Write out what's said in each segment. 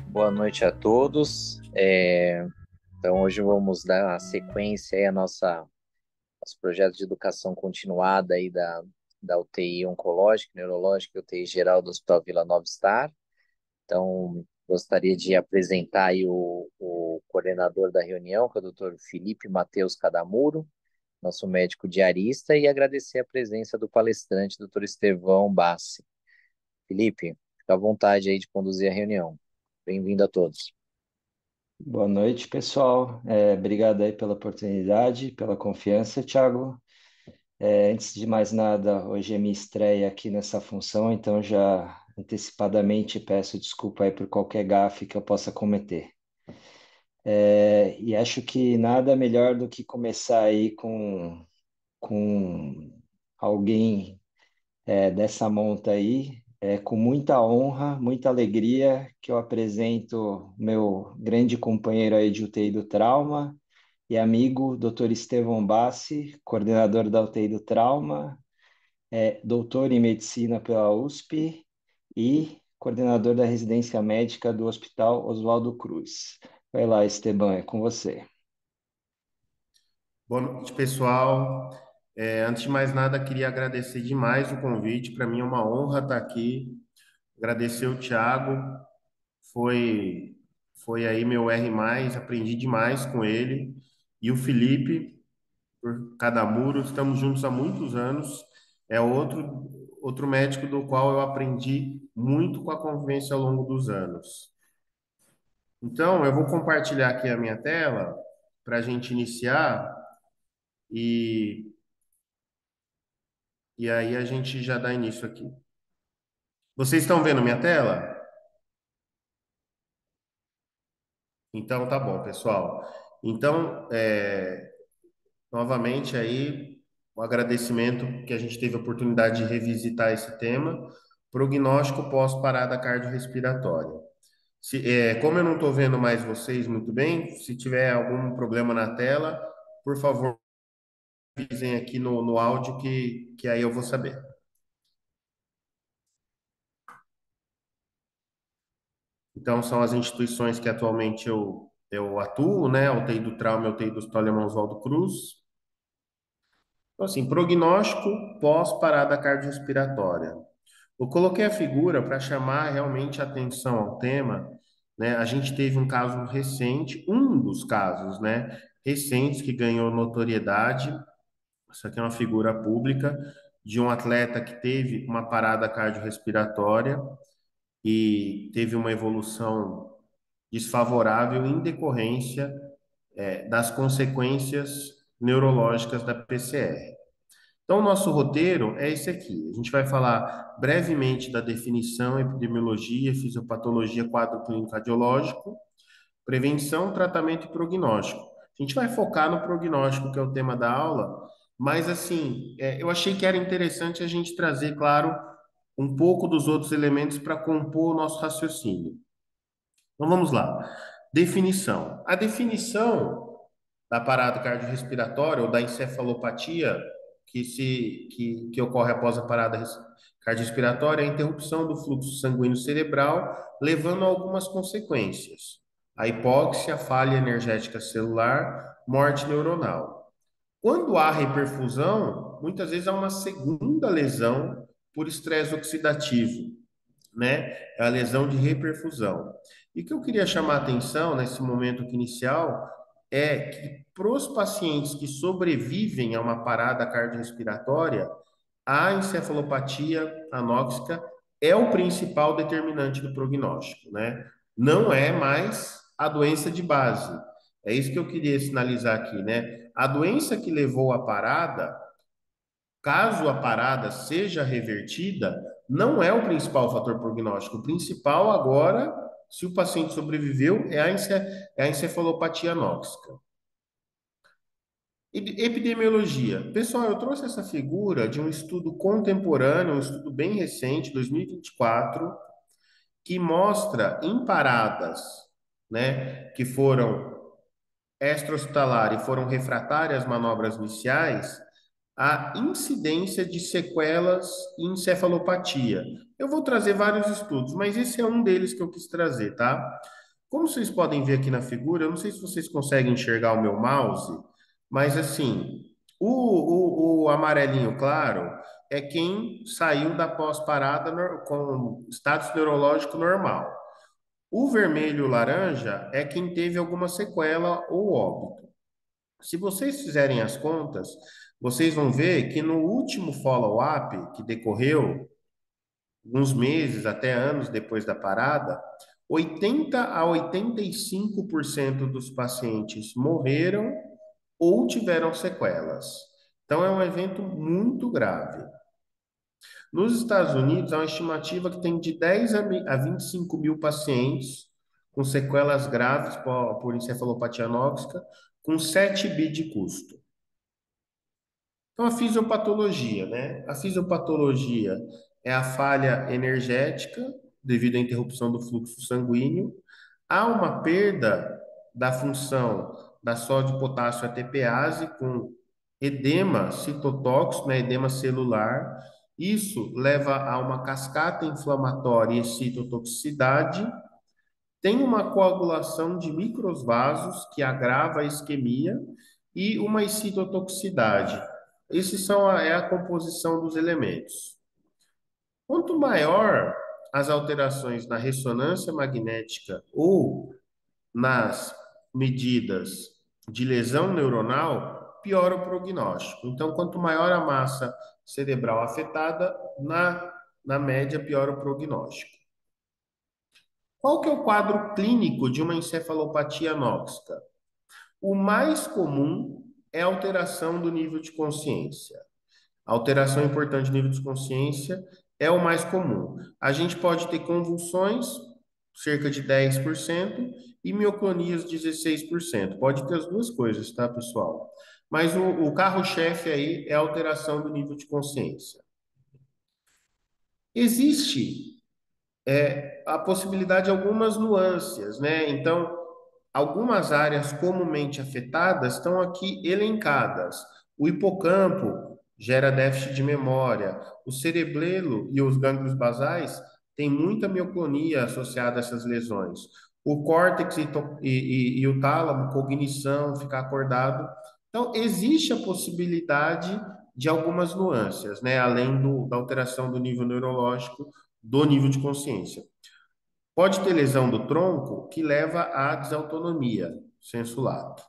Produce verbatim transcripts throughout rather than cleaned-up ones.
Boa noite a todos. É, então, hoje vamos dar a sequência aí a nossa nosso projeto de educação continuada aí da, da U T I oncológica, neurológica e U T I geral do Hospital Vila Nova Star. Então, gostaria de apresentar aí o, o coordenador da reunião, que é o doutor Felipe Matheus Cadamuro, nosso médico diarista, e agradecer a presença do palestrante, doutor Estevão Bassi. Felipe, fica à vontade aí de conduzir a reunião. Bem-vindo a todos. Boa noite, pessoal. É, obrigado aí pela oportunidade, pela confiança, Thiago. É, antes de mais nada, hoje é minha estreia aqui nessa função, então já antecipadamente peço desculpa aí por qualquer gafe que eu possa cometer. É, e acho que nada melhor do que começar aí com, com alguém é, dessa monta aí. É com muita honra, muita alegria que eu apresento meu grande companheiro aí de U T I do Trauma e amigo, doutor Estevão Bassi, coordenador da U T I do Trauma, é doutor em medicina pela U S P e coordenador da residência médica do Hospital Oswaldo Cruz. Vai lá, Esteban, é com você. Boa noite, pessoal. É, antes de mais nada, queria agradecer demais o convite. Para mim é uma honra estar aqui. Agradecer o Thiago. Foi, foi aí meu R mais, aprendi demais com ele. E o Felipe, por cada muro, estamos juntos há muitos anos. É outro, outro médico do qual eu aprendi muito com a convivência ao longo dos anos. Então, eu vou compartilhar aqui a minha tela para a gente iniciar. E E aí a gente já dá início aqui. Vocês estão vendo minha tela? Então tá bom, pessoal. Então, é, novamente aí, o agradecimento que a gente teve a oportunidade de revisitar esse tema, prognóstico pós-parada cardiorrespiratória. Se, é, como eu não estou vendo mais vocês muito bem, se tiver algum problema na tela, por favor, avisem aqui no, no áudio que, que aí eu vou saber. Então, são as instituições que atualmente eu, eu atuo, né? A U T I do Trauma, a U T I do Hospital Alemão Oswaldo Cruz. Então, assim, prognóstico pós-parada cardiorrespiratória. Eu coloquei a figura para chamar realmente a atenção ao tema, né? A gente teve um caso recente, um dos casos, né? Recentes que ganhou notoriedade. Isso aqui é uma figura pública de um atleta que teve uma parada cardiorrespiratória e teve uma evolução desfavorável em decorrência é, das consequências neurológicas da P C R. Então, o nosso roteiro é esse aqui. A gente vai falar brevemente da definição, epidemiologia, fisiopatologia, quadro clínico radiológico, prevenção, tratamento e prognóstico. A gente vai focar no prognóstico, que é o tema da aula, mas, assim, é, eu achei que era interessante a gente trazer, claro, um pouco dos outros elementos para compor o nosso raciocínio. Então vamos lá. Definição. A definição da parada cardiorrespiratória ou da encefalopatia que se que, que ocorre após a parada res- cardiorrespiratória é a interrupção do fluxo sanguíneo cerebral, levando a algumas consequências. A hipóxia, falha energética celular, morte neuronal. Quando há reperfusão, muitas vezes há uma segunda lesão por estresse oxidativo, né? É a lesão de reperfusão. E o que eu queria chamar a atenção nesse momento aqui inicial é que para os pacientes que sobrevivem a uma parada cardiorrespiratória, a encefalopatia anóxica é o principal determinante do prognóstico, né? Não é mais a doença de base. É isso que eu queria sinalizar aqui, né? A doença que levou à parada, caso a parada seja revertida, não é o principal fator prognóstico. O principal agora, se o paciente sobreviveu, é a, ence é a encefalopatia anóxica. Epidemiologia. Pessoal, eu trouxe essa figura de um estudo contemporâneo, um estudo bem recente, dois mil e vinte e quatro, que mostra em paradas, né, que foram extra-hospitalar e foram refratárias às manobras iniciais, a incidência de sequelas e encefalopatia. Eu vou trazer vários estudos, mas esse é um deles que eu quis trazer, tá? Como vocês podem ver aqui na figura, eu não sei se vocês conseguem enxergar o meu mouse, mas assim, o, o, o amarelinho claro é quem saiu da pós-parada nor- com status neurológico normal. O vermelho laranja é quem teve alguma sequela ou óbito. Se vocês fizerem as contas, vocês vão ver que no último follow-up que decorreu, alguns meses até anos depois da parada, oitenta a oitenta e cinco por cento dos pacientes morreram ou tiveram sequelas. Então é um evento muito grave. Nos Estados Unidos, há uma estimativa que tem de dez a vinte e cinco mil pacientes com sequelas graves por, por encefalopatia anóxica, com sete bi de custo. Então, a fisiopatologia, né? A fisiopatologia é a falha energética devido à interrupção do fluxo sanguíneo. Há uma perda da função da sódio-potássio A T Pase com edema citotóxico, né? Edema celular. Isso leva a uma cascata inflamatória e citotoxicidade. Tem uma coagulação de microsvasos que agrava a isquemia e uma excitotoxicidade. Esses são a, é a composição dos elementos. Quanto maior as alterações na ressonância magnética ou nas medidas de lesão neuronal, pior o prognóstico. Então, quanto maior a massa cerebral afetada, na, na média, pior o prognóstico. Qual que é o quadro clínico de uma encefalopatia anóxica? O mais comum é a alteração do nível de consciência. A alteração importante do nível de consciência é o mais comum. A gente pode ter convulsões, cerca de dez por cento, e mioclonias, dezesseis por cento. Pode ter as duas coisas, tá, pessoal? Mas o, o carro-chefe aí é a alteração do nível de consciência. Existe é, a possibilidade de algumas nuances, né? Então, algumas áreas comumente afetadas estão aqui elencadas. O hipocampo gera déficit de memória. O cerebelo e os gânglios basais têm muita mioclonia associada a essas lesões. O córtex e, e, e o tálamo, cognição, ficar acordado. Então, existe a possibilidade de algumas nuances, né? Além do, da alteração do nível neurológico, do nível de consciência. Pode ter lesão do tronco que leva à desautonomia, sensu lato.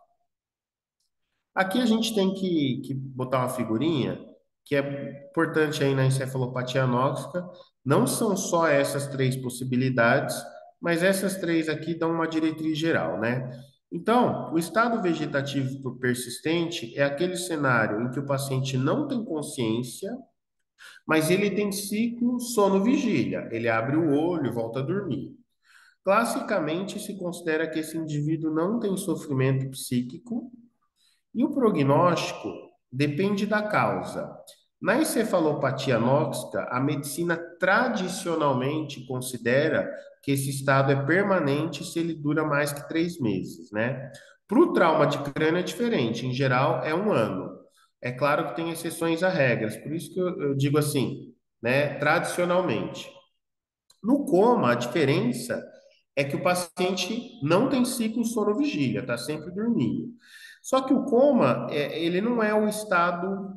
Aqui a gente tem que, que botar uma figurinha que é importante aí na encefalopatia anóxica. Não são só essas três possibilidades, mas essas três aqui dão uma diretriz geral, né? Então, o estado vegetativo persistente é aquele cenário em que o paciente não tem consciência, mas ele tem ciclo sono-vigília. Ele abre o olho, volta a dormir. Classicamente, se considera que esse indivíduo não tem sofrimento psíquico e o prognóstico depende da causa. Na encefalopatia anóxica, a medicina tradicionalmente considera que esse estado é permanente se ele dura mais que três meses, né? Para o trauma de crânio é diferente, em geral é um ano. É claro que tem exceções a regras, por isso que eu, eu digo assim, né? Tradicionalmente. No coma, a diferença é que o paciente não tem ciclo sono-vigília, está sempre dormindo. Só que o coma, é, ele não é o estado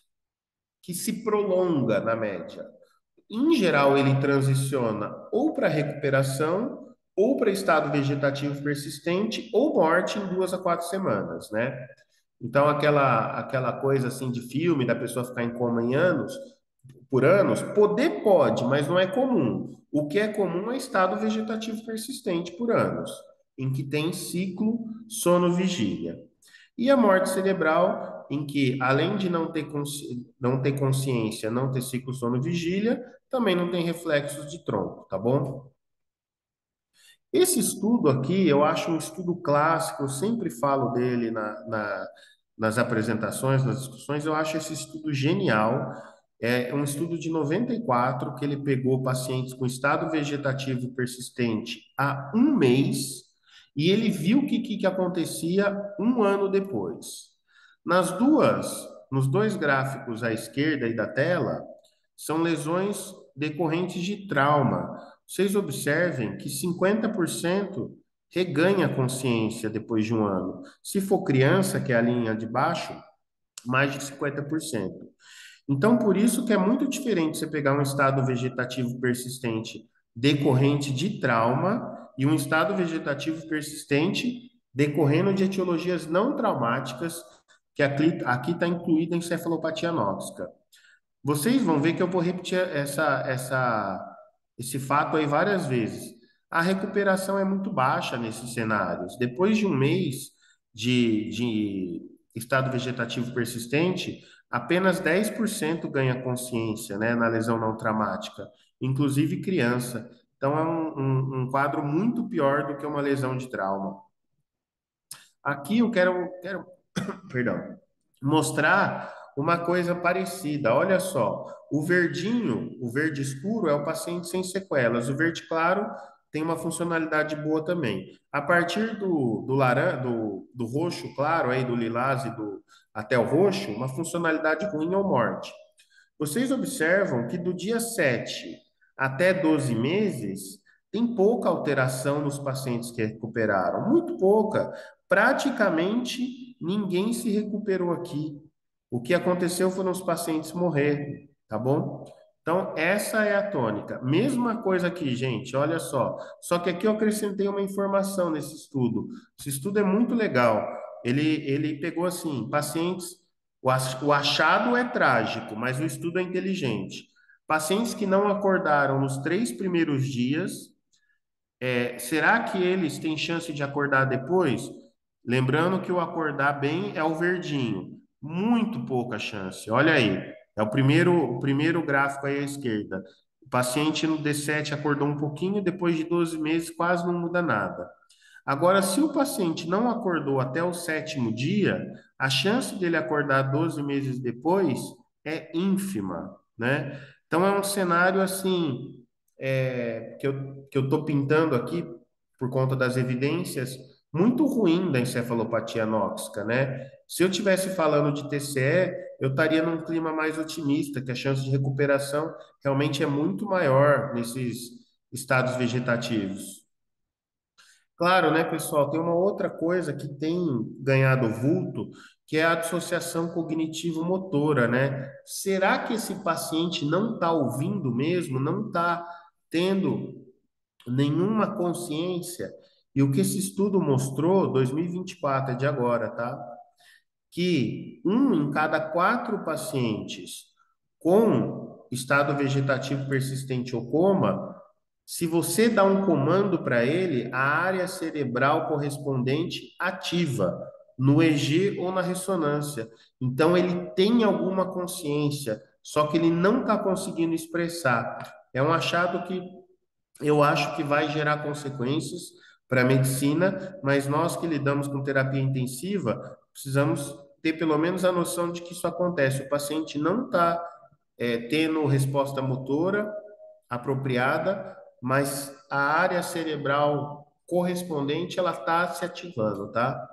que se prolonga na média. Em geral, ele transiciona ou para recuperação, ou para estado vegetativo persistente, ou morte em duas a quatro semanas, né? Então, aquela, aquela coisa assim de filme, da pessoa ficar em coma em anos, por anos, poder pode, mas não é comum. O que é comum é estado vegetativo persistente por anos, em que tem ciclo sono-vigília. E a morte cerebral, em que, além de não ter, consci... não ter consciência, não ter ciclo sono-vigília, também não tem reflexos de tronco, tá bom? Esse estudo aqui, eu acho um estudo clássico, eu sempre falo dele na, na, nas apresentações, nas discussões, eu acho esse estudo genial. É um estudo de noventa e quatro que ele pegou pacientes com estado vegetativo persistente há um mês e ele viu o que, que acontecia um ano depois. Nas duas, nos dois gráficos à esquerda e da tela, são lesões decorrentes de trauma. Vocês observem que cinquenta por cento reganha consciência depois de um ano. Se for criança, que é a linha de baixo, mais de cinquenta por cento. Então, por isso que é muito diferente você pegar um estado vegetativo persistente decorrente de trauma e um estado vegetativo persistente decorrendo de etiologias não traumáticas, que aqui está incluída a encefalopatia anóxica. Vocês vão ver que eu vou repetir essa, essa, esse fato aí várias vezes. A recuperação é muito baixa nesses cenários. Depois de um mês de, de estado vegetativo persistente, apenas dez por cento ganha consciência, né, na lesão não traumática, inclusive criança. Então, é um, um, um quadro muito pior do que uma lesão de trauma. Aqui eu quero, quero perdão, mostrar uma coisa parecida. Olha só, o verdinho, o verde escuro é o paciente sem sequelas. O verde claro tem uma funcionalidade boa também. A partir do, do laranja, do, do roxo claro, aí do lilás e do até o roxo, uma funcionalidade ruim ou morte. Vocês observam que do dia sete até doze meses, tem pouca alteração nos pacientes que recuperaram, muito pouca. Praticamente ninguém se recuperou aqui. O que aconteceu foram os pacientes morrerem, tá bom? Então, essa é a tônica. Mesma coisa aqui, gente, olha só. Só que aqui eu acrescentei uma informação nesse estudo. Esse estudo é muito legal. Ele, ele pegou assim, pacientes. O ach- o achado é trágico, mas o estudo é inteligente. Pacientes que não acordaram nos três primeiros dias, é, será que eles têm chance de acordar depois? Lembrando que o acordar bem é o verdinho. Muito pouca chance. Olha aí. É o primeiro, o primeiro gráfico aí à esquerda. O paciente no D sete acordou um pouquinho, depois de doze meses quase não muda nada. Agora, se o paciente não acordou até o sétimo dia, a chance dele acordar doze meses depois é ínfima, né? Então, é um cenário assim, é, que eu que eu estou pintando aqui por conta das evidências muito ruim da encefalopatia anóxica, né? Se eu tivesse falando de T C E, eu estaria num clima mais otimista, que a chance de recuperação realmente é muito maior nesses estados vegetativos. Claro, né, pessoal, tem uma outra coisa que tem ganhado vulto, que é a dissociação cognitivo-motora, né? Será que esse paciente não está ouvindo mesmo, não está tendo nenhuma consciência? E o que esse estudo mostrou, dois mil e vinte e quatro, é de agora, tá? Que um em cada quatro pacientes com estado vegetativo persistente ou coma, se você dá um comando para ele, a área cerebral correspondente ativa no E G ou na ressonância. Então ele tem alguma consciência, só que ele não está conseguindo expressar. É um achado que eu acho que vai gerar consequências para a medicina, mas nós que lidamos com terapia intensiva, precisamos ter pelo menos a noção de que isso acontece. O paciente não está é, tendo resposta motora apropriada, mas a área cerebral correspondente ela está se ativando, tá?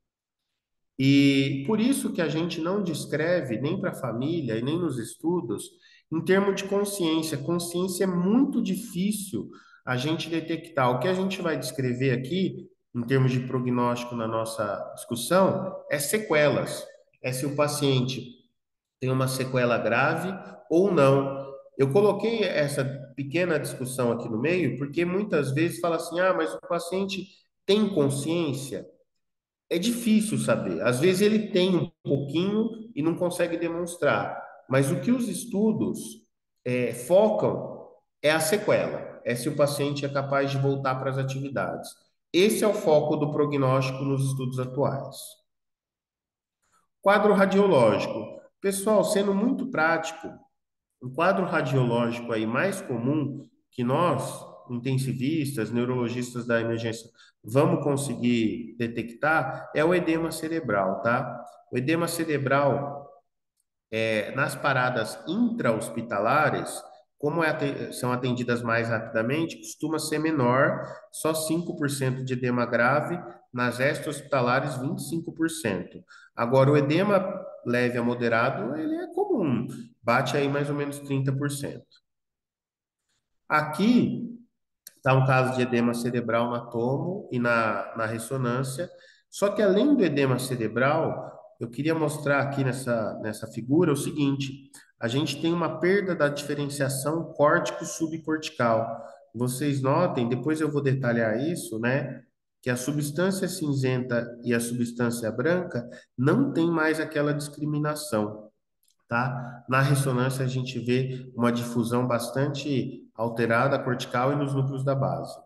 E por isso que a gente não descreve nem para a família e nem nos estudos em termos de consciência. Consciência é muito difícil a gente detectar. O que a gente vai descrever aqui, em termos de prognóstico na nossa discussão, é sequelas. É se o paciente tem uma sequela grave ou não. Eu coloquei essa pequena discussão aqui no meio porque muitas vezes fala assim: ah, mas o paciente tem consciência? É difícil saber. Às vezes ele tem um pouquinho e não consegue demonstrar. Mas o que os estudos é, focam é a sequela, é se o paciente é capaz de voltar para as atividades. Esse é o foco do prognóstico nos estudos atuais. Quadro radiológico. Pessoal, sendo muito prático, o quadro radiológico aí mais comum que nós, intensivistas, neurologistas da emergência, vamos conseguir detectar é o edema cerebral, tá? O edema cerebral, é, nas paradas intra-hospitalares, como é ate- são atendidas mais rapidamente, costuma ser menor, só cinco por cento de edema grave, nas extra-hospitalares, vinte e cinco por cento. Agora, o edema leve a moderado, ele é comum, bate aí mais ou menos trinta por cento. Aqui Está um caso de edema cerebral na tomo e na, na ressonância. Só que além do edema cerebral, eu queria mostrar aqui nessa, nessa figura o seguinte: a gente tem uma perda da diferenciação córtico-subcortical. Vocês notem, depois eu vou detalhar isso, né? Que a substância cinzenta e a substância branca não tem mais aquela discriminação, tá? Na ressonância a gente vê uma difusão bastante alterada cortical e nos núcleos da base.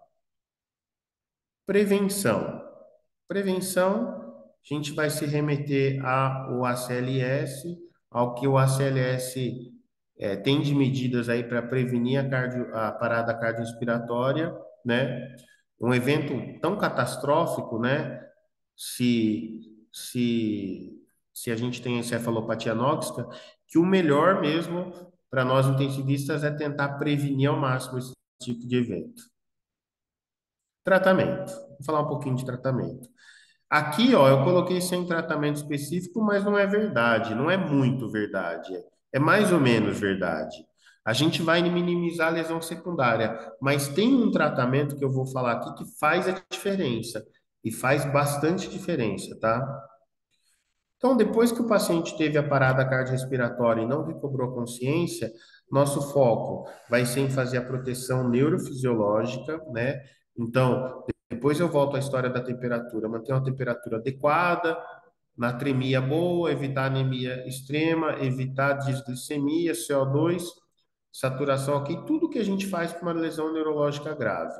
Prevenção. Prevenção, a gente vai se remeter ao A C L S, ao que o A C L S é, tem de medidas aí para prevenir a, cardio, a parada cardiorrespiratória, né? Um evento tão catastrófico, né? Se, se, se a gente tem encefalopatia anóxica, que o melhor mesmo para nós intensivistas é tentar prevenir ao máximo esse tipo de evento. Tratamento. Vou falar um pouquinho de tratamento. Aqui, ó, eu coloquei sem tratamento específico, mas não é verdade, não é muito verdade, é mais ou menos verdade. A gente vai minimizar a lesão secundária, mas tem um tratamento que eu vou falar aqui que faz a diferença, e faz bastante diferença, tá? Então, depois que o paciente teve a parada cardiorrespiratória e não recobrou a consciência, nosso foco vai ser em fazer a proteção neurofisiológica, né? Então, depois eu volto à história da temperatura, manter uma temperatura adequada, natremia boa, evitar anemia extrema, evitar desglicemia, C O dois, saturação ok, tudo que a gente faz para uma lesão neurológica grave.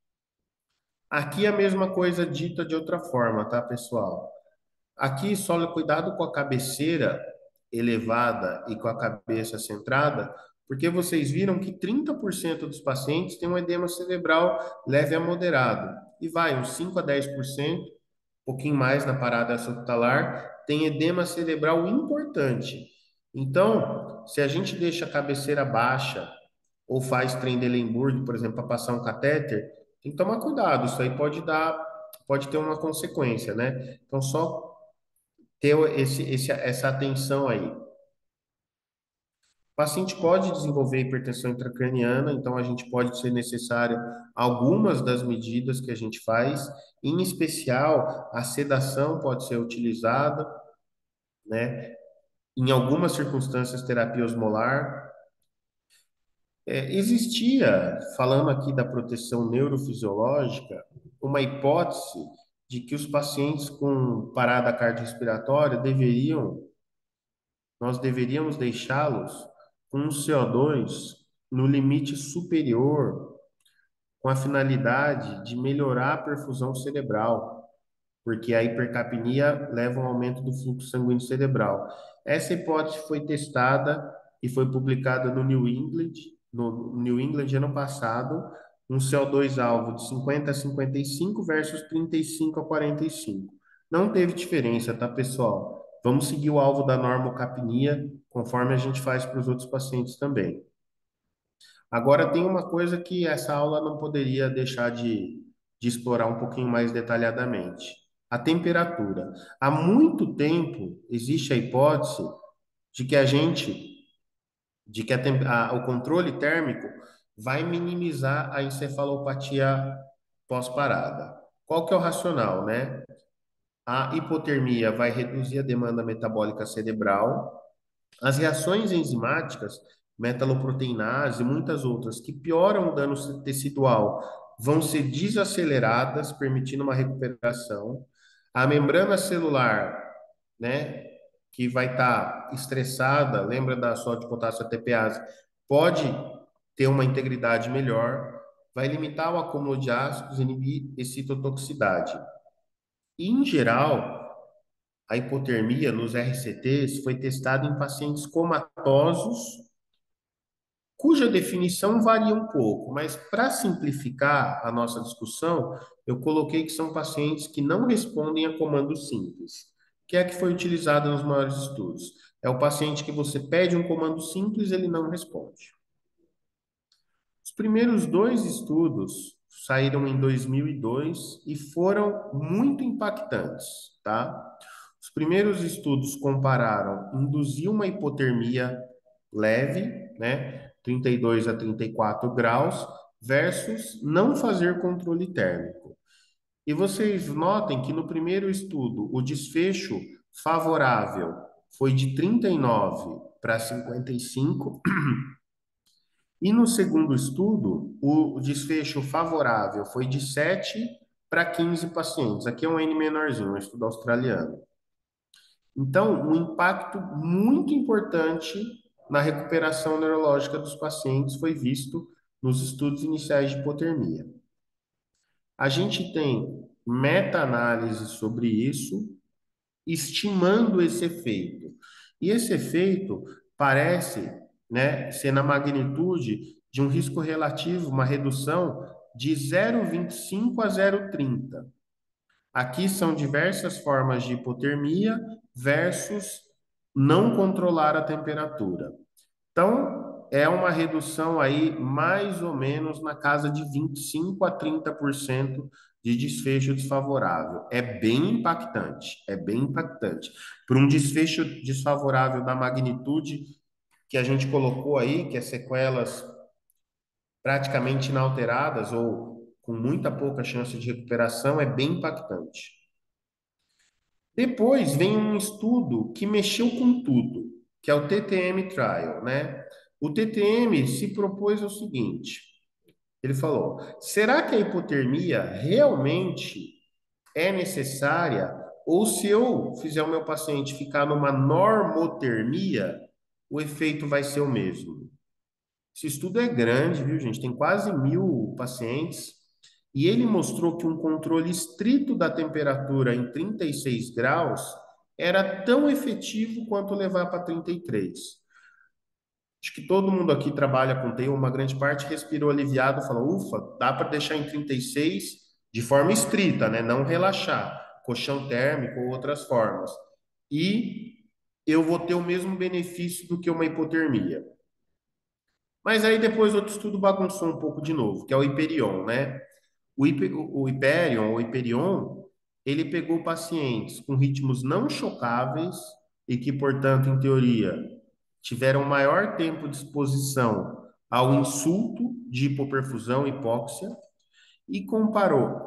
Aqui é a mesma coisa dita de outra forma, tá, pessoal? Aqui, só cuidado com a cabeceira elevada e com a cabeça centrada, porque vocês viram que trinta por cento dos pacientes têm um edema cerebral leve a moderado. E vai, uns cinco a dez por cento, um pouquinho mais na parada subtalar, tem edema cerebral importante. Então, se a gente deixa a cabeceira baixa ou faz Trendelenburg, por exemplo, para passar um catéter, tem que tomar cuidado, isso aí pode dar, pode ter uma consequência, né? Então, só ter esse, esse, essa atenção aí. O paciente pode desenvolver hipertensão intracraniana, então a gente pode ser necessário algumas das medidas que a gente faz, em especial a sedação pode ser utilizada, né? Em algumas circunstâncias, terapia osmolar. É, existia, falando aqui da proteção neurofisiológica, uma hipótese de que os pacientes com parada cardiorrespiratória deveriam nós deveríamos deixá-los com um C O dois no limite superior, com a finalidade de melhorar a perfusão cerebral, porque a hipercapnia leva a um aumento do fluxo sanguíneo cerebral. Essa hipótese foi testada e foi publicada no New England, no New England ano passado, um C O dois alvo de cinquenta a cinquenta e cinco versus trinta e cinco a quarenta e cinco. Não teve diferença, tá, pessoal? Vamos seguir o alvo da normocapnia, conforme a gente faz para os outros pacientes também. Agora, tem uma coisa que essa aula não poderia deixar de, de explorar um pouquinho mais detalhadamente. A temperatura. Há muito tempo existe a hipótese de que a gente, de que a, a, o controle térmico vai minimizar a encefalopatia pós-parada. Qual que é o racional, né? A hipotermia vai reduzir a demanda metabólica cerebral. As reações enzimáticas, metaloproteinase e muitas outras, que pioram o dano tecidual, vão ser desaceleradas, permitindo uma recuperação. A membrana celular, né, que vai estar estressada, lembra da sódio potássio A T Pase, pode ter uma integridade melhor, vai limitar o acúmulo de ácidos, inibir excitotoxicidade. E, em geral, a hipotermia nos R C Ts foi testada em pacientes comatosos, cuja definição varia um pouco, mas para simplificar a nossa discussão, eu coloquei que são pacientes que não respondem a comando simples, que é a que foi utilizada nos maiores estudos. É o paciente que você pede um comando simples, ele não responde. Os primeiros dois estudos saíram em dois mil e dois e foram muito impactantes, tá? Os primeiros estudos compararam induzir uma hipotermia leve, né, trinta e dois a trinta e quatro graus, versus não fazer controle térmico. E vocês notem que no primeiro estudo, o desfecho favorável foi de trinta e nove para cinquenta e cinco, e no segundo estudo, o desfecho favorável foi de sete para quinze pacientes. Aqui é um N menorzinho, um estudo australiano. Então, um impacto muito importante na recuperação neurológica dos pacientes foi visto nos estudos iniciais de hipotermia. A gente tem meta-análise sobre isso, estimando esse efeito. E esse efeito parece, né, ser na magnitude de um risco relativo, uma redução de zero vírgula vinte e cinco a zero vírgula trinta. Aqui são diversas formas de hipotermia versus não controlar a temperatura. Então, é uma redução aí mais ou menos na casa de vinte e cinco a trinta por cento de desfecho desfavorável. É bem impactante, é bem impactante. Por um desfecho desfavorável da magnitude que a gente colocou aí, que é sequelas praticamente inalteradas ou com muita pouca chance de recuperação, é bem impactante. Depois vem um estudo que mexeu com tudo, que é o T T M Trial, né? O T T M se propôs o seguinte, ele falou, será que a hipotermia realmente é necessária? Ou se eu fizer o meu paciente ficar numa normotermia, o efeito vai ser o mesmo? Esse estudo é grande, viu, gente? Tem quase mil pacientes. E ele mostrou que um controle estrito da temperatura em trinta e seis graus era tão efetivo quanto levar para trinta e três. Acho que todo mundo aqui trabalha com T I, uma grande parte respirou aliviado, falou, ufa, dá para deixar em trinta e seis de forma estrita, né? Não relaxar, colchão térmico ou outras formas. E eu vou ter o mesmo benefício do que uma hipotermia. Mas aí depois outro estudo bagunçou um pouco de novo, que é o Hyperion, né? O, Hiper, o Hyperion, ou Hyperion, ele pegou pacientes com ritmos não chocáveis e que, portanto, em teoria, tiveram maior tempo de exposição ao insulto de hipoperfusão, hipóxia, e comparou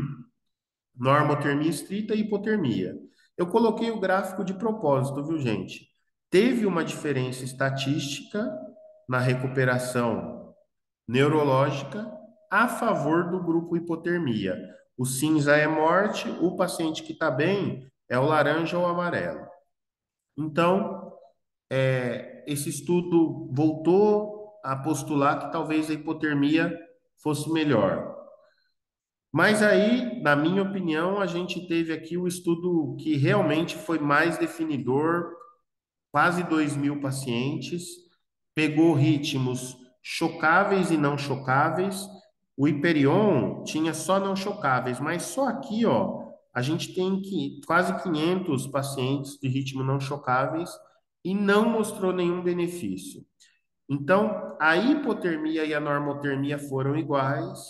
normotermia estrita e hipotermia. Eu coloquei o gráfico de propósito, viu, gente? Teve uma diferença estatística na recuperação neurológica a favor do grupo hipotermia. O cinza é morte, o paciente que está bem é o laranja ou amarelo. Então, é, esse estudo voltou a postular que talvez a hipotermia fosse melhor. Mas aí, na minha opinião, a gente teve aqui o estudo que realmente foi mais definidor, quase dois mil pacientes, pegou ritmos chocáveis e não chocáveis. O Hyperion tinha só não chocáveis, mas só aqui, ó, a gente tem que, quase quinhentos pacientes de ritmo não chocáveis e não mostrou nenhum benefício. Então, a hipotermia e a normotermia foram iguais.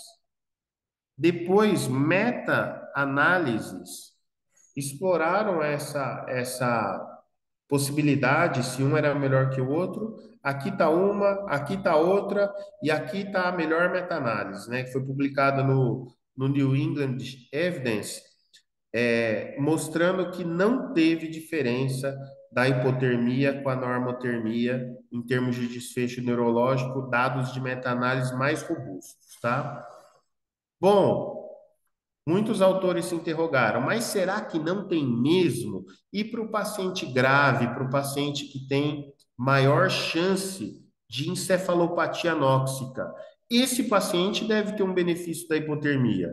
Depois, meta-análises exploraram essa, essa possibilidade, se um era melhor que o outro. Aqui está uma, aqui está outra, e aqui está a melhor meta-análise, né, que foi publicada no, no New England Evidence, é, mostrando que não teve diferença da hipotermia com a normotermia em termos de desfecho neurológico, dados de meta-análise mais robustos, tá? Bom, muitos autores se interrogaram, mas será que não tem mesmo? E para o paciente grave, para o paciente que tem maior chance de encefalopatia anóxica, esse paciente deve ter um benefício da hipotermia.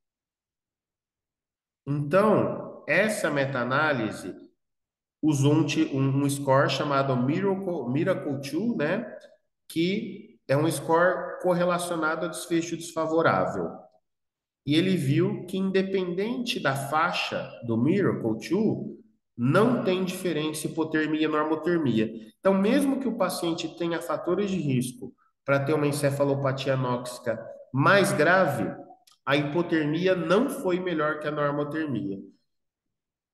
Então, essa meta-análise usou um, um, um score chamado Miracle, Miracle dois, né? Que é um score correlacionado a desfecho desfavorável. E ele viu que, independente da faixa do Miracle dois, não tem diferença hipotermia e normotermia. Então, mesmo que o paciente tenha fatores de risco para ter uma encefalopatia anóxica mais grave, a hipotermia não foi melhor que a normotermia.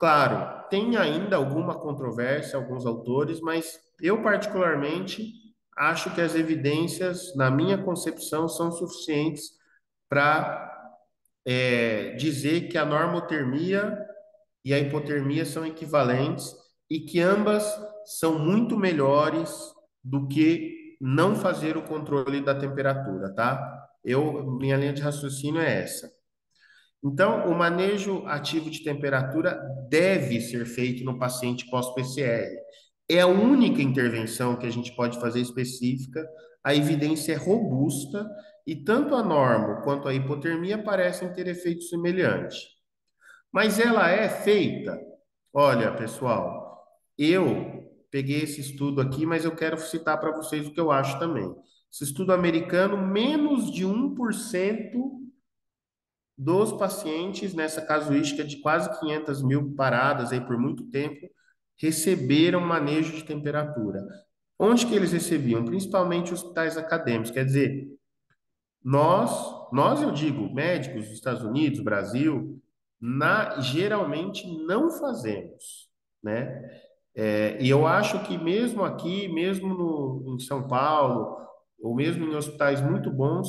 Claro, tem ainda alguma controvérsia, alguns autores, mas eu particularmente acho que as evidências, na minha concepção, são suficientes para é, dizer que a normotermia e a hipotermia são equivalentes e que ambas são muito melhores do que não fazer o controle da temperatura, tá? Eu, minha linha de raciocínio é essa. Então, o manejo ativo de temperatura deve ser feito no paciente pós-P C R. É a única intervenção que a gente pode fazer específica, a evidência é robusta e tanto a normo quanto a hipotermia parecem ter efeito semelhante. Mas ela é feita. Olha, pessoal, eu peguei esse estudo aqui, mas eu quero citar para vocês o que eu acho também. Esse estudo americano, menos de um por cento dos pacientes nessa casuística de quase quinhentas mil paradas aí por muito tempo receberam manejo de temperatura. Onde que eles recebiam? Principalmente hospitais acadêmicos. Quer dizer, nós, nós eu digo, médicos dos Estados Unidos, Brasil, na, geralmente não fazemos, né? É, e eu acho que mesmo aqui, mesmo no, em São Paulo, ou mesmo em hospitais muito bons,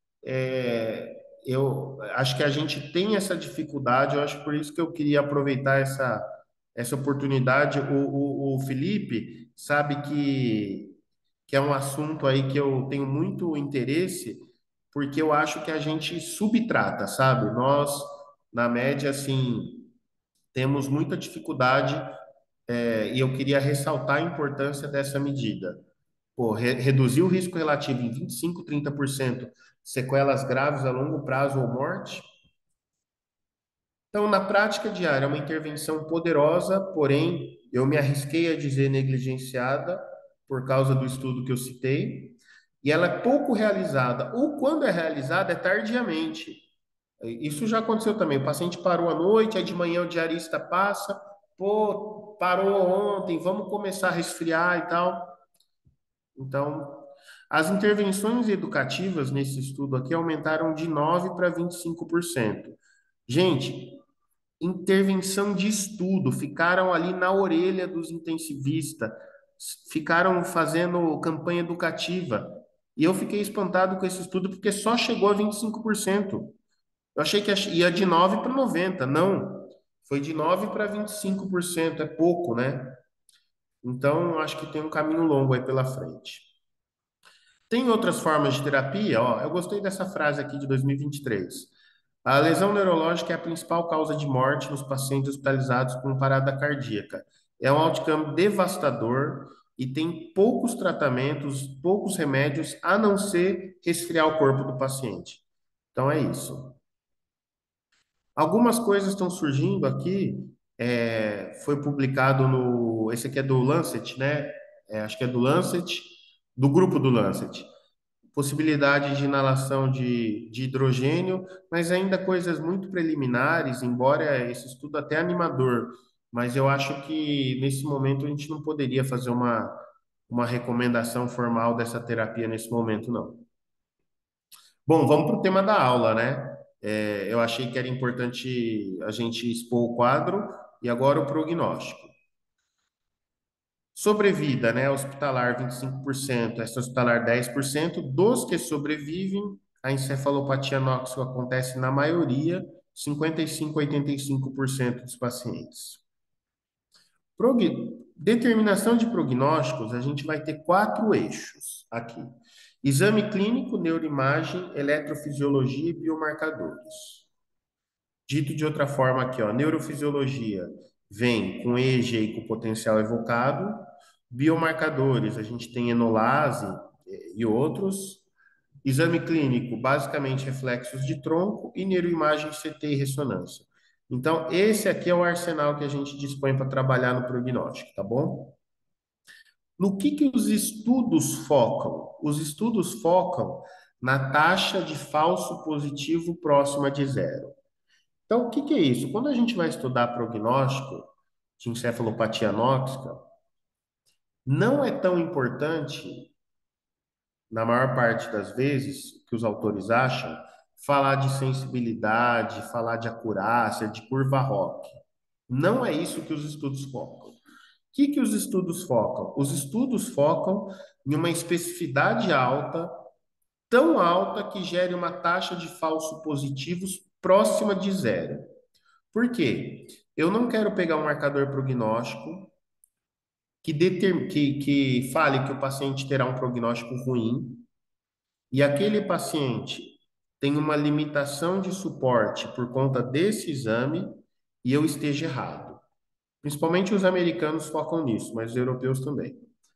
é, eu acho que a gente tem essa dificuldade, eu acho por isso que eu queria aproveitar essa, essa oportunidade. O, o, o Felipe sabe que, que é um assunto aí que eu tenho muito interesse, porque eu acho que a gente subtrata, sabe? Nós, na média, assim, temos muita dificuldade, é, e eu queria ressaltar a importância dessa medida. Pô, re- reduzir o risco relativo em vinte e cinco, trinta por cento, sequelas graves a longo prazo ou morte. Então, na prática diária, é uma intervenção poderosa, porém, eu me arrisquei a dizer negligenciada, por causa do estudo que eu citei, e ela é pouco realizada, ou quando é realizada, é tardiamente. Isso já aconteceu também. O paciente parou à noite, aí de manhã o diarista passa, pô, parou ontem, vamos começar a resfriar e tal. Então, as intervenções educativas nesse estudo aqui aumentaram de nove para vinte e cinco por cento. Gente, intervenção de estudo, ficaram ali na orelha dos intensivistas, ficaram fazendo campanha educativa. E eu fiquei espantado com esse estudo porque só chegou a vinte e cinco por cento. Eu achei que ia de nove para noventa, não. Foi de nove para vinte e cinco por cento, é pouco, né? Então, acho que tem um caminho longo aí pela frente. Tem outras formas de terapia, ó, eu gostei dessa frase aqui de dois mil e vinte e três. A lesão neurológica é a principal causa de morte nos pacientes hospitalizados com parada cardíaca. É um outcome devastador e tem poucos tratamentos, poucos remédios, a não ser resfriar o corpo do paciente. Então é isso. Algumas coisas estão surgindo aqui. É, foi publicado no. Esse aqui é do Lancet, né? É, acho que é do Lancet, do grupo do Lancet. Possibilidade de inalação de, de hidrogênio, mas ainda coisas muito preliminares, embora esse estudo até animador. Mas eu acho que nesse momento a gente não poderia fazer uma, uma recomendação formal dessa terapia nesse momento, não. Bom, vamos para o tema da aula, né? É, eu achei que era importante a gente expor o quadro e agora o prognóstico. Sobrevida, né? Hospitalar vinte e cinco por cento, extra-hospitalar dez por cento. Dos que sobrevivem, a encefalopatia anóxica acontece na maioria, cinquenta e cinco a oitenta e cinco por cento dos pacientes. Prog... Determinação de prognósticos, a gente vai ter quatro eixos aqui. Exame clínico, neuroimagem, eletrofisiologia e biomarcadores. Dito de outra forma aqui, ó, neurofisiologia vem com E G e com potencial evocado. Biomarcadores, a gente tem enolase eh, e outros. Exame clínico, basicamente reflexos de tronco e neuroimagem C T e ressonância. Então, esse aqui é o arsenal que a gente dispõe para trabalhar no prognóstico, tá bom? No que que os estudos focam? Os estudos focam na taxa de falso positivo próxima de zero. Então, o que que é isso? Quando a gente vai estudar prognóstico de encefalopatia anóxica, não é tão importante, na maior parte das vezes, que os autores acham, falar de sensibilidade, falar de acurácia, de curva R O C. Não é isso que os estudos focam. que que os estudos focam? Os estudos focam em uma especificidade alta, tão alta que gere uma taxa de falso positivos próxima de zero. Por quê? Eu não quero pegar um marcador prognóstico que, determ... que, que fale que o paciente terá um prognóstico ruim e aquele paciente tem uma limitação de suporte por conta desse exame e eu esteja errado. Principalmente os americanos focam nisso, mas os europeus também.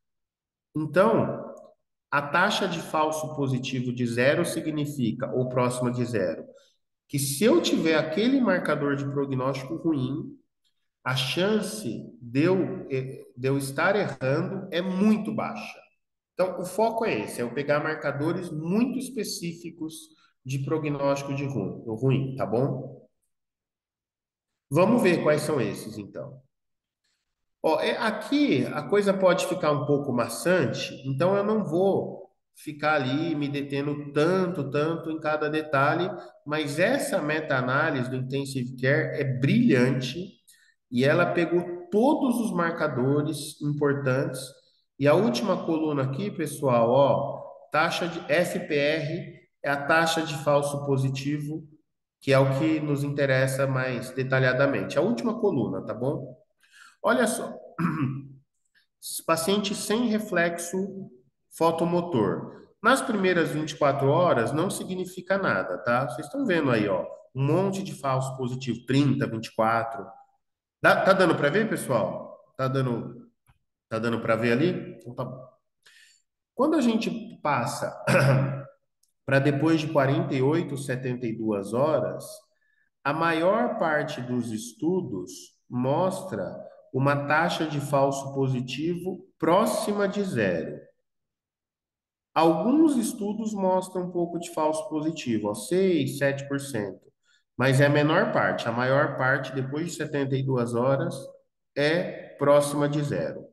Então, a taxa de falso positivo de zero significa, ou próxima de zero, que se eu tiver aquele marcador de prognóstico ruim, a chance de eu, de eu estar errando é muito baixa. Então, o foco é esse, é eu pegar marcadores muito específicos de prognóstico de ruim, ruim, tá bom? Vamos ver quais são esses, então. Ó, é, aqui a coisa pode ficar um pouco maçante, então eu não vou ficar ali me detendo tanto, tanto em cada detalhe, mas essa meta-análise do Intensive Care é brilhante e ela pegou todos os marcadores importantes. E a última coluna aqui, pessoal, ó, taxa de F P R é a taxa de falso positivo, que é o que nos interessa mais detalhadamente. A última coluna, tá bom? Olha só, paciente sem reflexo fotomotor. Nas primeiras vinte e quatro horas não significa nada, tá? Vocês estão vendo aí, ó, um monte de falso positivo, trinta, vinte e quatro. Dá, tá dando para ver, pessoal? Tá dando, tá dando para ver ali? Então tá bom. Quando a gente passa para depois de quarenta e oito, setenta e duas horas, a maior parte dos estudos mostra uma taxa de falso positivo próxima de zero. Alguns estudos mostram um pouco de falso positivo, ó, seis, sete por cento. Mas é a menor parte. A maior parte, depois de setenta e duas horas, é próxima de zero.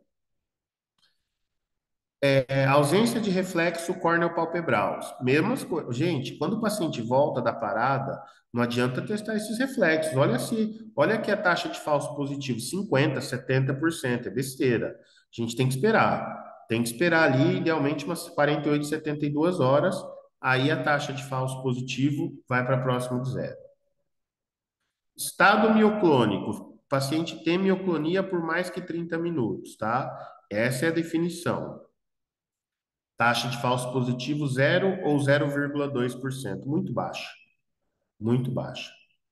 É, ausência de reflexo córneo-palpebral. Mesmas coisas. Gente, quando o paciente volta da parada, não adianta testar esses reflexos. Olha se, olha aqui a taxa de falso positivo, cinquenta, setenta por cento, é besteira. A gente tem que esperar. Tem que esperar ali, idealmente, umas quarenta e oito, setenta e duas horas. Aí a taxa de falso positivo vai para próximo de zero. Estado mioclônico. O paciente tem mioclonia por mais que trinta minutos, tá? Essa é a definição. Taxa de falso positivo zero ou zero vírgula dois por cento. Muito baixa. Muito baixa.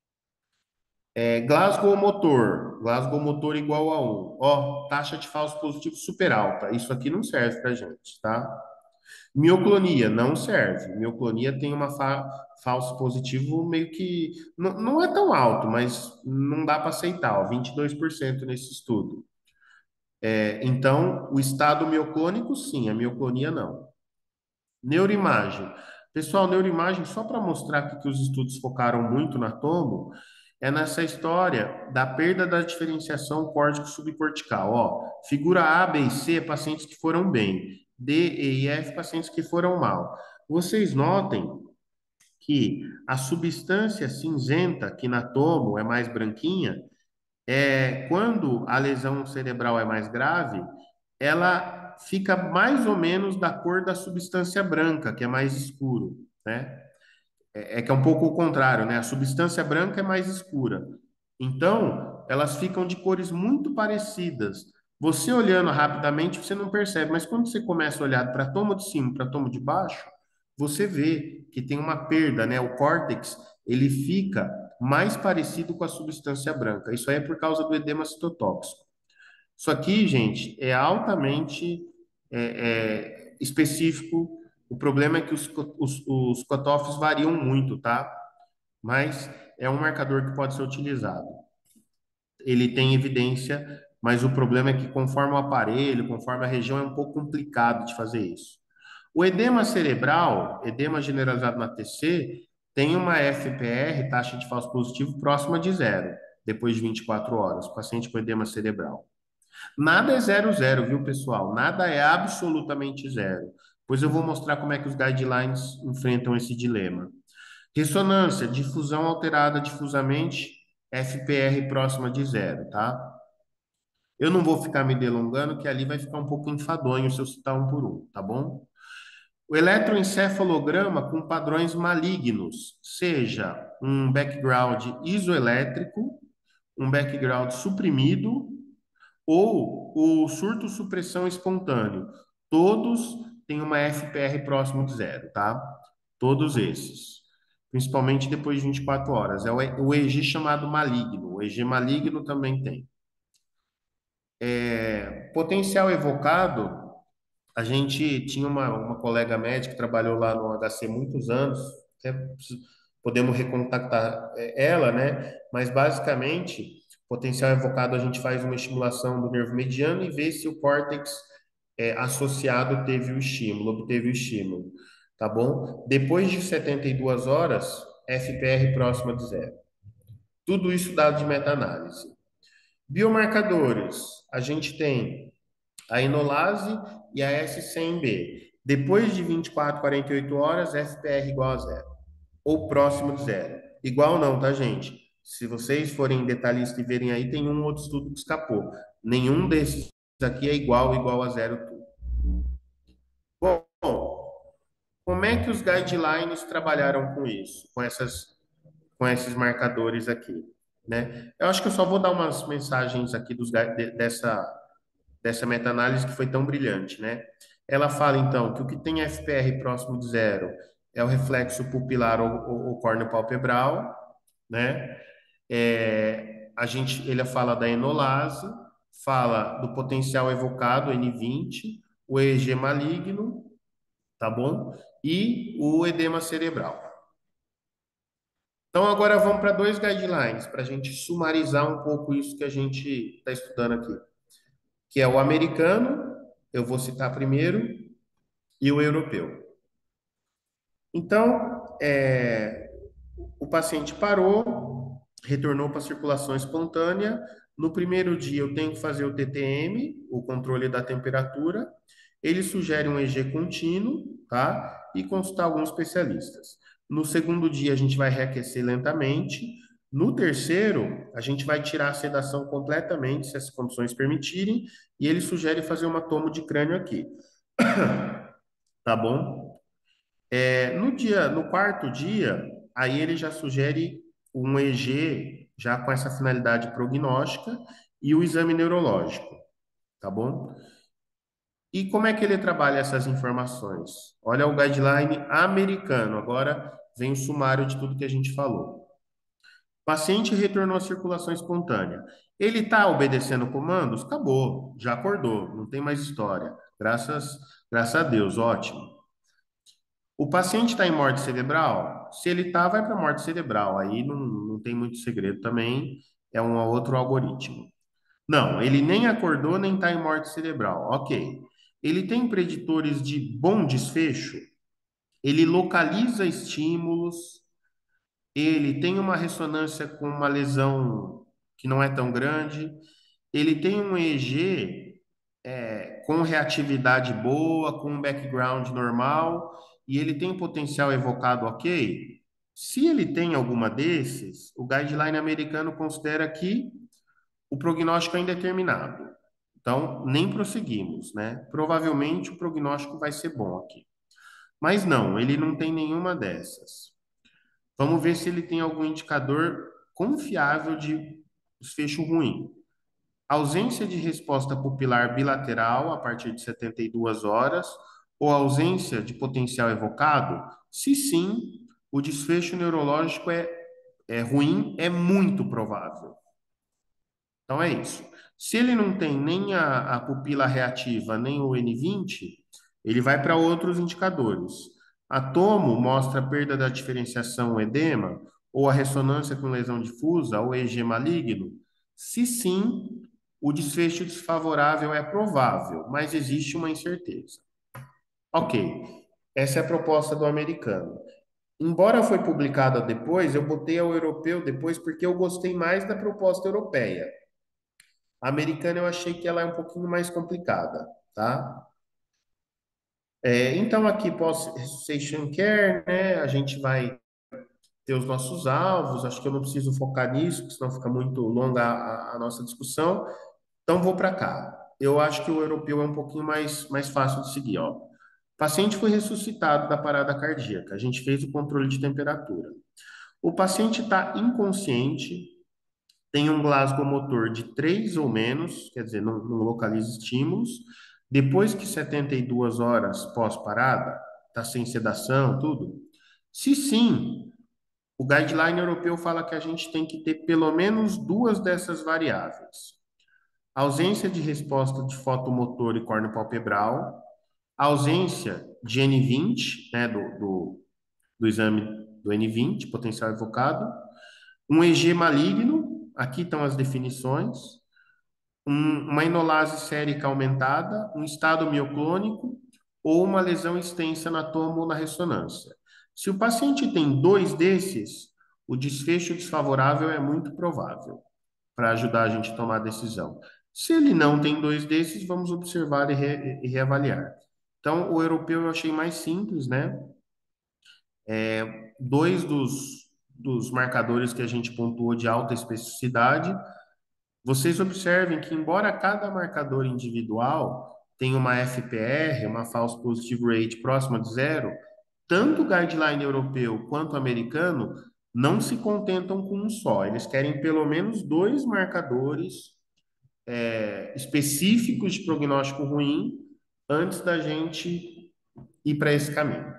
É, Glasgow motor. Glasgow motor igual a um. Ó, taxa de falso positivo super alta. Isso aqui não serve pra gente, tá? Mioclonia não serve. Mioclonia tem uma fa falso positivo meio que não, não é tão alto, mas não dá para aceitar, ó, vinte e dois por cento nesse estudo. É, então, o estado mioclônico, sim, a mioclonia não. Neuroimagem. Pessoal, neuroimagem, só para mostrar aqui que os estudos focaram muito na tomo, é nessa história da perda da diferenciação córtico-subcortical. Ó, figura A, B e C, pacientes que foram bem. D, E e F, pacientes que foram mal. Vocês notem que a substância cinzenta, que na tomo é mais branquinha, é quando a lesão cerebral é mais grave, ela fica mais ou menos da cor da substância branca, que é mais escuro, né? É, é que é um pouco o contrário, né? A substância branca é mais escura. Então, elas ficam de cores muito parecidas. Você olhando rapidamente, você não percebe, mas quando você começa a olhar para a tomo de cima, para a tomo de baixo, você vê que tem uma perda, né? O córtex, ele fica mais parecido com a substância branca. Isso aí é por causa do edema citotóxico. Isso aqui, gente, é altamente é, é, específico. O problema é que os, os, os cutoffs variam muito, tá? Mas é um marcador que pode ser utilizado. Ele tem evidência, mas o problema é que conforme o aparelho, conforme a região, é um pouco complicado de fazer isso. O edema cerebral, edema generalizado na T C, tem uma F P R, taxa de falso positivo, próxima de zero, depois de vinte e quatro horas, paciente com edema cerebral. Nada é zero, zero, viu, pessoal? Nada é absolutamente zero. Pois eu vou mostrar como é que os guidelines enfrentam esse dilema. Ressonância, difusão alterada difusamente, F P R próxima de zero, tá? Eu não vou ficar me delongando, que ali vai ficar um pouco enfadonho se eu citar um por um, tá bom? O eletroencefalograma com padrões malignos, seja um background isoelétrico, um background suprimido ou o surto-supressão espontâneo. Todos têm uma F P R próximo de zero, tá? Todos esses. Principalmente depois de vinte e quatro horas. É o E G chamado maligno. O E G maligno também tem. É, potencial evocado, a gente tinha uma, uma colega médica que trabalhou lá no H C muitos anos, até podemos recontactar é, ela, né? Mas basicamente, potencial evocado, a gente faz uma estimulação do nervo mediano e vê se o córtex é, associado teve o estímulo, obteve o estímulo, tá bom? Depois de setenta e duas horas, F P R próxima de zero. Tudo isso dado de meta-análise. Biomarcadores, a gente tem a enolase e a S cem B. Depois de vinte e quatro, quarenta e oito horas, F P R igual a zero. Ou próximo de zero. Igual não, tá, gente? Se vocês forem detalhistas e verem aí, tem um outro estudo que escapou. Nenhum desses aqui é igual, igual a zero tudo. Bom, como é que os guidelines trabalharam com isso? Com essas, com esses marcadores aqui, né? Eu acho que eu só vou dar umas mensagens aqui dos, dessa dessa meta-análise que foi tão brilhante, né? Ela fala, então, que o que tem F P R próximo de zero é o reflexo pupilar ou, ou, ou córneo palpebral, né? É, a gente, ele fala da enolase, fala do potencial evocado, N vinte, o E E G maligno, tá bom? E o edema cerebral. Então, agora vamos para dois guidelines, para a gente sumarizar um pouco isso que a gente está estudando aqui, que é o americano, eu vou citar primeiro, e o europeu. Então, é, o paciente parou, retornou para a circulação espontânea. No primeiro dia, eu tenho que fazer o T T M, o controle da temperatura. Ele sugere um E G contínuo, tá? E consultar alguns especialistas. No segundo dia, a gente vai reaquecer lentamente. No terceiro, a gente vai tirar a sedação completamente, se as condições permitirem, e ele sugere fazer uma tomo de crânio aqui. Tá bom? É, no dia, no quarto dia, aí ele já sugere um E G já com essa finalidade prognóstica e o exame neurológico, tá bom? E como é que ele trabalha essas informações? Olha o guideline americano, agora vem o sumário de tudo que a gente falou. Paciente retornou à circulação espontânea. Ele está obedecendo comandos? Acabou, já acordou, não tem mais história. Graças, graças a Deus, ótimo. O paciente está em morte cerebral? Se ele está, vai para morte cerebral. Aí não, não tem muito segredo também, é um outro algoritmo. Não, ele nem acordou, nem está em morte cerebral. Ok. Ele tem preditores de bom desfecho? Ele localiza estímulos? Ele tem uma ressonância com uma lesão que não é tão grande? Ele tem um E E G é, com reatividade boa, com um background normal, e ele tem potencial evocado ok? Se ele tem alguma desses, o guideline americano considera que o prognóstico é indeterminado. Então, nem prosseguimos, né? Provavelmente o prognóstico vai ser bom aqui. Mas não, ele não tem nenhuma dessas. Vamos ver se ele tem algum indicador confiável de desfecho ruim. Ausência de resposta pupilar bilateral a partir de setenta e duas horas ou ausência de potencial evocado? Se sim, o desfecho neurológico é, é ruim, é muito provável. Então é isso. Se ele não tem nem a, a pupila reativa, nem o N vinte, ele vai para outros indicadores. A tomo mostra a perda da diferenciação edema ou a ressonância com lesão difusa ou E G maligno? Se sim, o desfecho desfavorável é provável, mas existe uma incerteza. Ok, essa é a proposta do americano. Embora foi publicada depois, eu botei ao europeu depois porque eu gostei mais da proposta europeia. A americana eu achei que ela é um pouquinho mais complicada, tá? É, então aqui post-resuscitation care, né? A gente vai ter os nossos alvos. Acho que eu não preciso focar nisso, porque senão fica muito longa a, a nossa discussão. Então, vou para cá. Eu acho que o europeu é um pouquinho mais, mais fácil de seguir, ó. O paciente foi ressuscitado da parada cardíaca. A gente fez o controle de temperatura. O paciente está inconsciente, tem um Glasgow motor de três ou menos, quer dizer, não, não localiza estímulos. Depois que setenta e duas horas pós-parada, está sem sedação, tudo. Se sim, o guideline europeu fala que a gente tem que ter pelo menos duas dessas variáveis. Ausência de resposta de fotomotor e córneo palpebral, ausência de N vinte, né, do, do, do exame do N vinte, potencial evocado, um E G maligno, aqui estão as definições, um, uma inolase sérica aumentada, um estado mioclônico ou uma lesão extensa na tomo ou na ressonância. Se o paciente tem dois desses, o desfecho desfavorável é muito provável para ajudar a gente a tomar a decisão. Se ele não tem dois desses, vamos observar e, re, e reavaliar. Então, o europeu eu achei mais simples, né? É, dois dos, dos marcadores que a gente pontuou de alta especificidade. Vocês observem que, embora cada marcador individual tenha uma F P R, uma False Positive Rate próxima de zero, tanto o guideline europeu quanto o americano não se contentam com um só. Eles querem pelo menos dois marcadores é, específicos de prognóstico ruim antes da gente ir para esse caminho.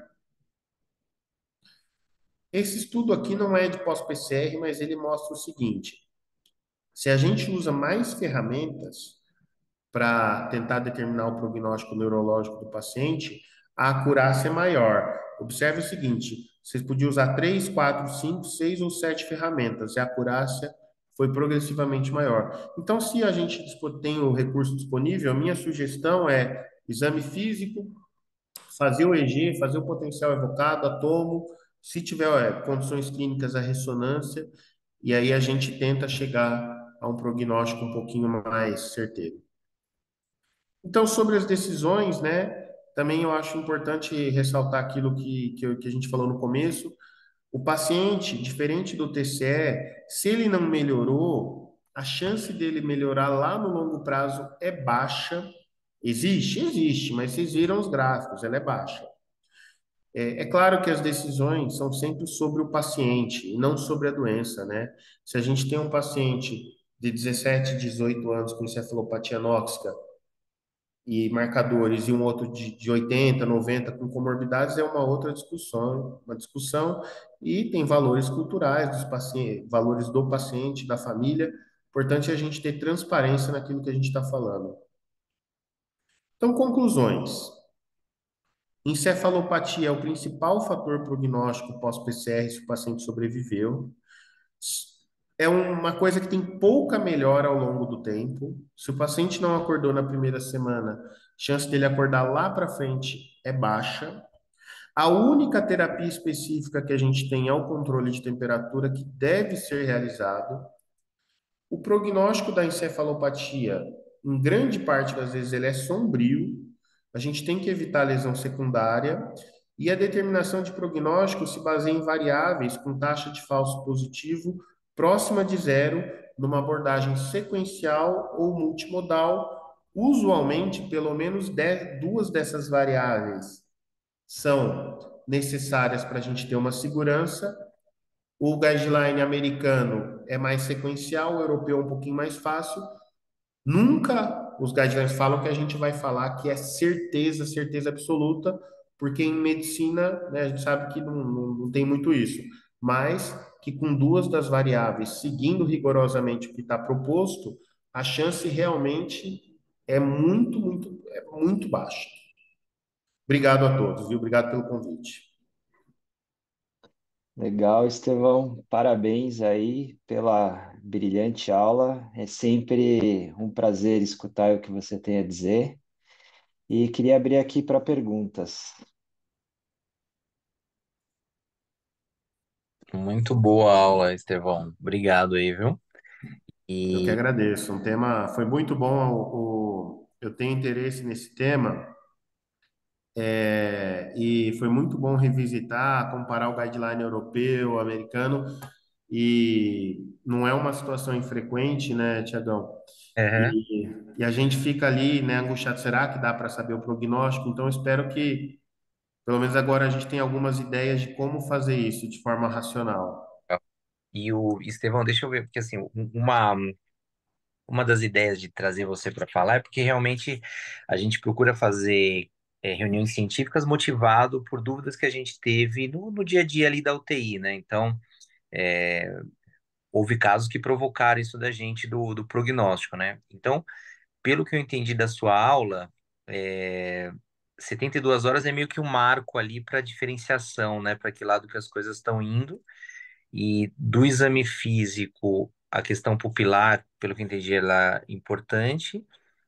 Esse estudo aqui não é de pós-P C R, mas ele mostra o seguinte: se a gente usa mais ferramentas para tentar determinar o prognóstico neurológico do paciente, a acurácia é maior. Observe o seguinte: vocês podiam usar três, quatro, cinco, seis ou sete ferramentas e a acurácia foi progressivamente maior. Então, se a gente tem o recurso disponível, a minha sugestão é exame físico, fazer o E G, fazer o potencial evocado, a tomo, se tiver é, condições clínicas, a ressonância, e aí a gente tenta chegar a um prognóstico um pouquinho mais certeiro. Então, sobre as decisões, né, também eu acho importante ressaltar aquilo que, que, que a gente falou no começo. O paciente, diferente do T C E, se ele não melhorou, a chance dele melhorar lá no longo prazo é baixa. Existe? Existe, mas vocês viram os gráficos, ela é baixa. É, é claro que as decisões são sempre sobre o paciente e não sobre a doença, né? Se a gente tem um paciente de dezessete, dezoito anos com encefalopatia anóxica e marcadores e um outro de, de oitenta, noventa com comorbidades é uma outra discussão, uma discussão e tem valores culturais dos pacientes, valores do paciente, da família. Importante é a gente ter transparência naquilo que a gente está falando. Então, conclusões. Encefalopatia é o principal fator prognóstico pós-P C R se o paciente sobreviveu. É uma coisa que tem pouca melhora ao longo do tempo. Se o paciente não acordou na primeira semana, a chance dele acordar lá para frente é baixa. A única terapia específica que a gente tem é o controle de temperatura, que deve ser realizado. O prognóstico da encefalopatia, em grande parte das vezes, ele é sombrio. A gente tem que evitar a lesão secundária. E a determinação de prognóstico se baseia em variáveis com taxa de falso positivo próxima de zero, numa abordagem sequencial ou multimodal. Usualmente, pelo menos dez, duas dessas variáveis são necessárias para a gente ter uma segurança. O guideline americano é mais sequencial, o europeu é um pouquinho mais fácil. Nunca os guidelines falam que a gente vai falar que é certeza, certeza absoluta, porque em medicina, né, a gente sabe que não, não, não tem muito isso. Mas que com duas das variáveis, seguindo rigorosamente o que está proposto, a chance realmente é muito, muito, é muito baixa. Obrigado a todos, viu? Obrigado pelo convite. Legal, Estevão. Parabéns aí pela brilhante aula. É sempre um prazer escutar o que você tem a dizer. E queria abrir aqui para perguntas. Muito boa aula, Estevão. Obrigado aí, viu? Eu que E agradeço. Um tema foi muito bom. O, o- eu tenho interesse nesse tema, é, e foi muito bom revisitar, comparar o guideline europeu, americano. e não é uma situação infrequente, né, Tiagão? Aham. E, e a gente fica ali, né, angustiado, será que dá para saber o prognóstico? Então, eu espero que, pelo menos agora, a gente tenha algumas ideias de como fazer isso de forma racional. E o Estevão, deixa eu ver, porque assim, um- uma, uma das ideias de trazer você para falar é porque realmente a gente procura fazer é, reuniões científicas motivado por dúvidas que a gente teve no, no dia a dia ali da U T I, né? Então, é, houve casos que provocaram isso da gente do, do prognóstico, né? Então, pelo que eu entendi da sua aula, é, setenta e duas horas é meio que um marco ali para diferenciação, né? Para que lado que as coisas estão indo. E do exame físico, a questão pupilar, pelo que eu entendi, ela é importante.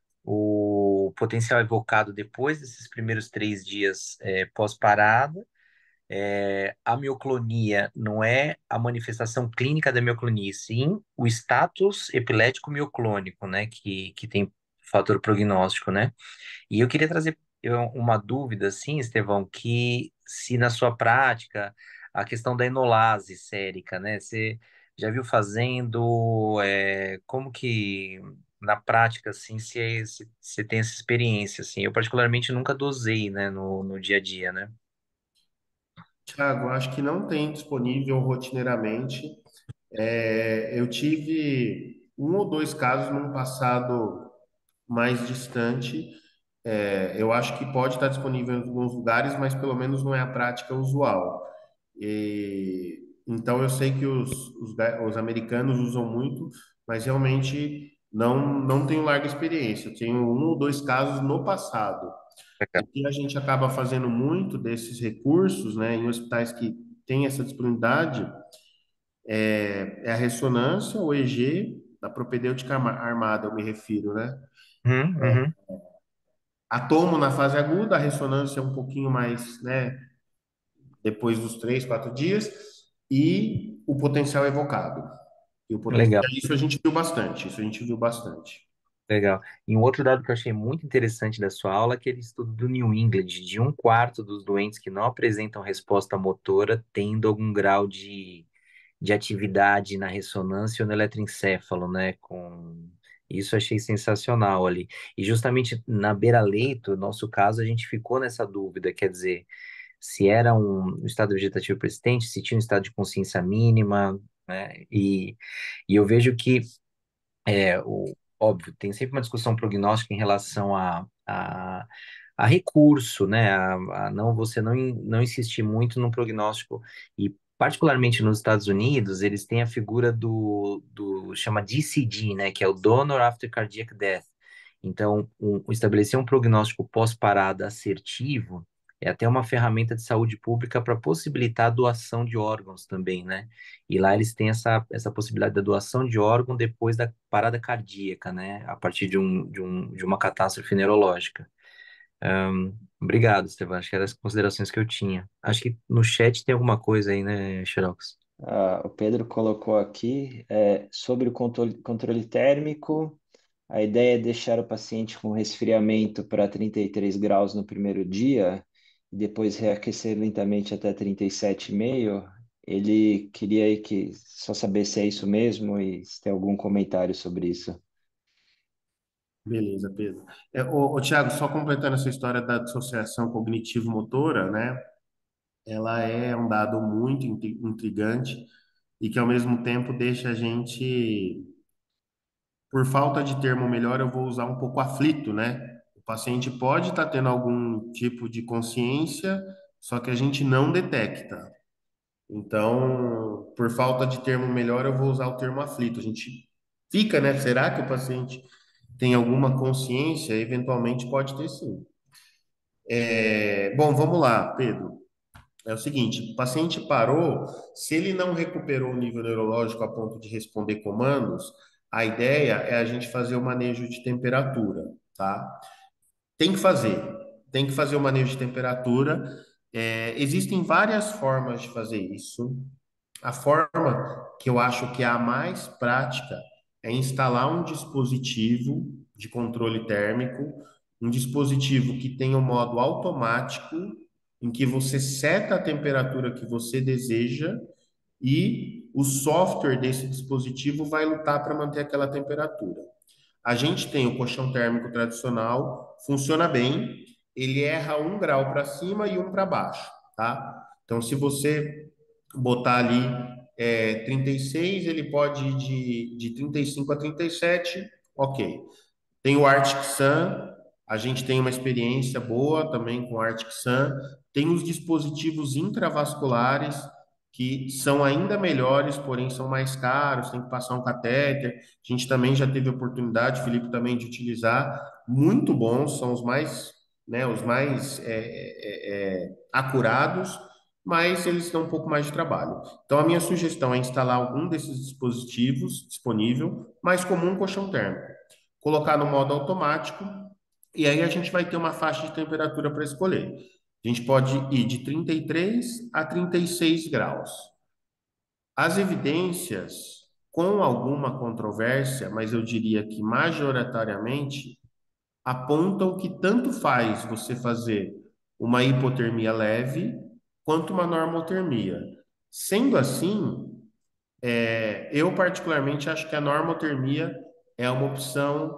O potencial evocado depois desses primeiros três dias é, pós-parada. É, a mioclonia não é a manifestação clínica da mioclonia, e sim o status epilético mioclônico, né? Que, que tem fator prognóstico, né? E eu queria trazer eu- uma dúvida, assim, Estevão, que se na sua prática a questão da enolase sérica, né? Você já viu fazendo? É, como que na prática, assim, você você tem essa experiência, assim? Eu particularmente nunca dosei, né, no, no dia a dia, né? Tiago, acho que não tem disponível rotineiramente. É, eu tive um ou dois casos num passado mais distante. É, eu acho que pode estar disponível em alguns lugares, mas pelo menos não é a prática usual. E, então eu sei que os, os, ga- os americanos usam muito, mas realmente não, não tenho larga experiência. Eu tenho um ou dois casos no passado. O que a gente acaba fazendo muito desses recursos, né, em hospitais que têm essa disponibilidade, é, é a ressonância, o E G, da propedêutica arma- armada, eu me refiro, né? Uhum, uhum. A tomo na fase aguda, a ressonância é um pouquinho mais, né, depois dos três, quatro dias, e o potencial evocado. E o potencial, Legal. isso a gente viu bastante, isso a gente viu bastante. Legal. E um outro dado que eu achei muito interessante da sua aula é aquele estudo do New England, de um quarto dos doentes que não apresentam resposta motora tendo algum grau de, de atividade na ressonância ou no eletroencefalo, né? Com... Isso eu achei sensacional ali. E justamente na beira-leito, no nosso caso, a gente ficou nessa dúvida, quer dizer, se era um um estado vegetativo persistente, se tinha um estado de consciência mínima, né? E, e eu vejo que é, o, óbvio, tem sempre uma discussão prognóstica em relação a, a, a recurso, né? A, a não você não, in- não insistir muito no prognóstico e particularmente nos Estados Unidos, eles têm a figura do, do chama D C D, né? Que é o Donor After Cardiac Death. Então, um, estabelecer um prognóstico pós-parada assertivo é até uma ferramenta de saúde pública para possibilitar a doação de órgãos também, né? E lá eles têm essa, essa possibilidade da doação de órgão depois da parada cardíaca, né? A partir de, um, de, um, de uma catástrofe neurológica. Ahn, obrigado, Estevam. Acho que eram as considerações que eu tinha. Acho que no chat tem alguma coisa aí, né, Xerox? Ah, o Pedro colocou aqui é, sobre o controle, controle térmico. A ideia é deixar o paciente com resfriamento para trinta e três graus no primeiro dia e depois reaquecer lentamente até trinta e sete vírgula cinco. Ele queria aí que só saber se é isso mesmo e se tem algum comentário sobre isso. Beleza, Pedro. É, ô, ô, Thiago, só completando essa história da dissociação cognitivo-motora, né? Ela é um dado muito intri- intrigante e que, ao mesmo tempo, deixa a gente, por falta de termo melhor, eu vou usar um pouco aflito, né? O paciente pode estar tendo algum tipo de consciência, só que a gente não detecta. Então, por falta de termo melhor, eu vou usar o termo aflito. A gente fica, né? Será que o paciente tem alguma consciência? Eventualmente pode ter sim. É, bom, vamos lá, Pedro. É o seguinte, o paciente parou, se ele não recuperou o nível neurológico a ponto de responder comandos, a ideia é a gente fazer o manejo de temperatura, tá? Tem que fazer, tem que fazer o manejo de temperatura. É, existem várias formas de fazer isso. A forma que eu acho que é a mais prática é instalar um dispositivo de controle térmico, um dispositivo que tenha um modo automático, em que você seta a temperatura que você deseja e o software desse dispositivo vai lutar para manter aquela temperatura. A gente tem o colchão térmico tradicional, funciona bem, ele erra um grau para cima e um para baixo, tá? Então, se você botar ali é, trinta e seis, ele pode ir de, de trinta e cinco a trinta e sete, ok. Tem o Arctic Sun, a gente tem uma experiência boa também com o Arctic Sun. Tem os dispositivos intravasculares, que são ainda melhores, porém são mais caros, tem que passar um catéter. A gente também já teve oportunidade, Felipe também, de utilizar. Muito bons, são os mais, né, os mais é, é, é, acurados, mas eles dão um pouco mais de trabalho. Então, a minha sugestão é instalar algum desses dispositivos disponível, mais comum um colchão térmico, colocar no modo automático, e aí a gente vai ter uma faixa de temperatura para escolher. A gente pode ir de trinta e três a trinta e seis graus. As evidências, com alguma controvérsia, mas eu diria que majoritariamente, apontam que tanto faz você fazer uma hipotermia leve quanto uma normotermia. Sendo assim, é, eu particularmente acho que a normotermia é uma opção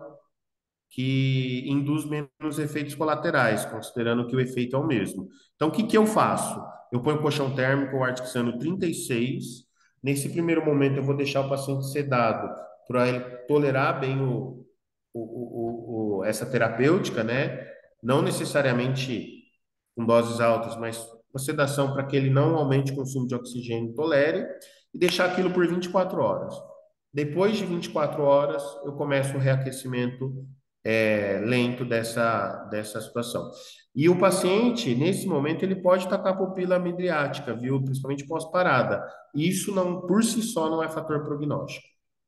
que induz menos efeitos colaterais, considerando que o efeito é o mesmo. Então, o que que eu faço? Eu ponho o colchão térmico, o Arctic Sun no trinta e seis. Nesse primeiro momento, eu vou deixar o paciente sedado para ele tolerar bem o, o, o, o, essa terapêutica, né? Não necessariamente com doses altas, mas uma sedação para que ele não aumente o consumo de oxigênio, tolere, e deixar aquilo por vinte e quatro horas. Depois de vinte e quatro horas, eu começo o reaquecimento é, lento dessa, dessa situação. E o paciente, nesse momento, ele pode estar com a pupila midriática, viu? Principalmente pós-parada. Isso, não, por si só, não é fator prognóstico.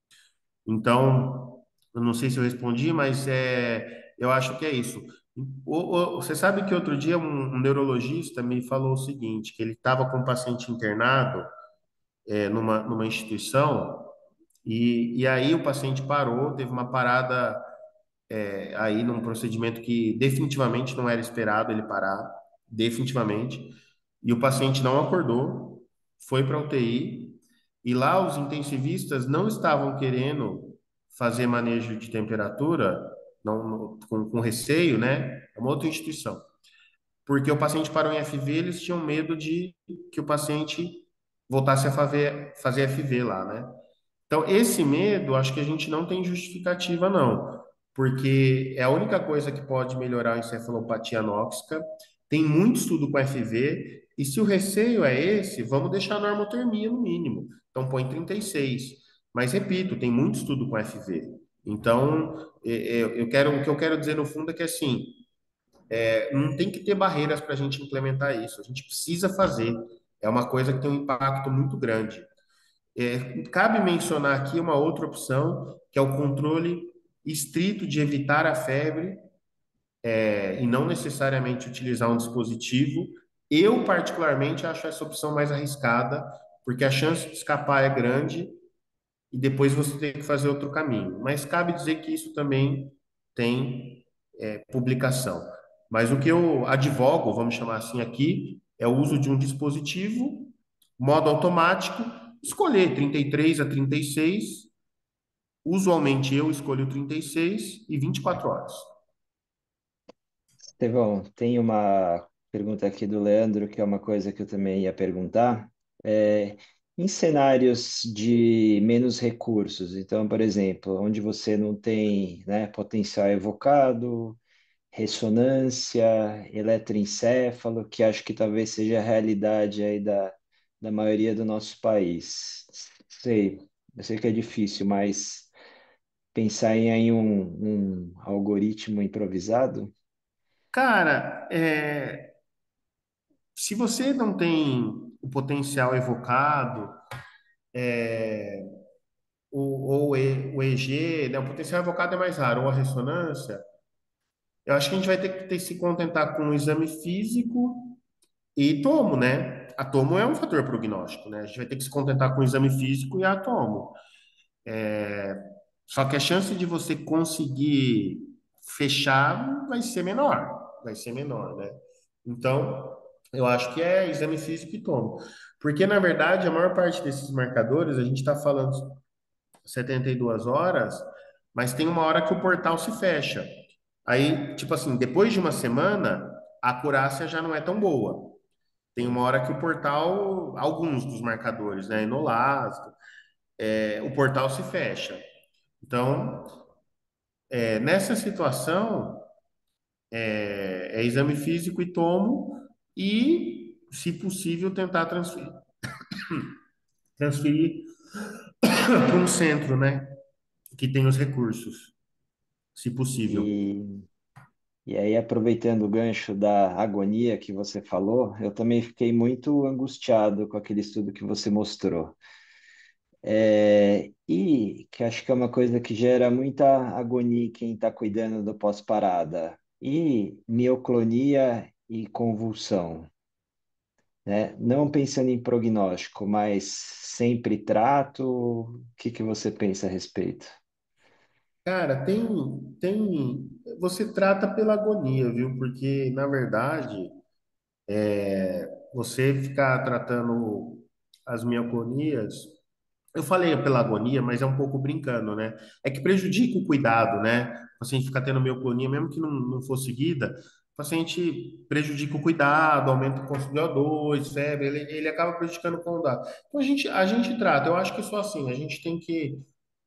Então, eu não sei se eu respondi, mas é, eu acho que é isso. O, o, você sabe que outro dia um, um neurologista me falou o seguinte, que ele estava com um paciente internado é, numa, numa instituição, e, e aí o paciente parou, teve uma parada é, aí num procedimento que definitivamente não era esperado ele parar, definitivamente, e o paciente não acordou, foi para a U T I, e lá os intensivistas não estavam querendo fazer manejo de temperatura, não, não- com, com receio, né? É uma outra instituição. Porque o paciente parou em F V, eles tinham medo de que o paciente voltasse a fazer, fazer F V lá, né? Então, esse medo, acho que a gente não tem justificativa, não, porque é a única coisa que pode melhorar a encefalopatia anóxica. Tem muito estudo com F V, e se o receio é esse, vamos deixar a normotermia no mínimo. Então, põe trinta e seis. Mas, repito, tem muito estudo com F V. Então, é, é, eu quero, o que eu quero dizer no fundo é que, assim, é, não tem que ter barreiras para a gente implementar isso. A gente precisa fazer. É uma coisa que tem um impacto muito grande. É, cabe mencionar aqui uma outra opção, que é o controle estrito de evitar a febre, é, e não necessariamente utilizar um dispositivo. Eu, particularmente, acho essa opção mais arriscada, porque a chance de escapar é grande e depois você tem que fazer outro caminho. Mas cabe dizer que isso também tem é, publicação. Mas o que eu advogo, vamos chamar assim aqui, é o uso de um dispositivo, modo automático, escolher trinta e três a trinta e seis. Usualmente eu escolho trinta e seis e vinte e quatro horas. Estevão, tem uma pergunta aqui do Leandro, que é uma coisa que eu também ia perguntar. É, em cenários de menos recursos, então, por exemplo, onde você não tem, né, potencial evocado, ressonância, eletroencefalo, que acho que talvez seja a realidade aí da, da maioria do nosso país. Sei, eu sei que é difícil, mas pensar em, em um, um algoritmo improvisado. Cara, é, se você não tem o potencial evocado, ou, ou E- o E G, né, o potencial evocado é mais raro, ou a ressonância, eu acho que a gente vai ter que ter, se contentar com o exame físico e tomo, né? A tomo é um fator prognóstico, né? A gente vai ter que se contentar com o exame físico e a tomo. Só que a chance de você conseguir fechar vai ser menor, vai ser menor, né? Então, eu acho que é exame físico e tomo. Porque, na verdade, a maior parte desses marcadores, a gente está falando setenta e duas horas, mas tem uma hora que o portal se fecha. Aí, tipo assim, depois de uma semana, a acurácia já não é tão boa. Tem uma hora que o portal, alguns dos marcadores, né, enolase, é, o portal se fecha. Então, é, nessa situação, é, é exame físico e tomo, e, se possível, tentar transferir, transferir para um centro, né, que tem os recursos, se possível. E, e aí, aproveitando o gancho da agonia que você falou, eu também fiquei muito angustiado com aquele estudo que você mostrou. É, e que acho que é uma coisa que gera muita agonia em quem está cuidando do pós-parada. E mioclonia e convulsão, né? Não pensando em prognóstico, mas sempre trato. O que que você pensa a respeito? Cara, tem, tem, você trata pela agonia, viu? Porque, na verdade, você ficar tratando as mioclonias, eu falei pela agonia, mas é um pouco brincando, né? É que prejudica o cuidado, né? O paciente ficar tendo mioclonia, mesmo que não, não for seguida, o paciente prejudica o cuidado, aumenta o consumo de O dois, febre, ele, ele acaba prejudicando o cuidado. Então a gente, a gente trata, eu acho que só assim, a gente tem que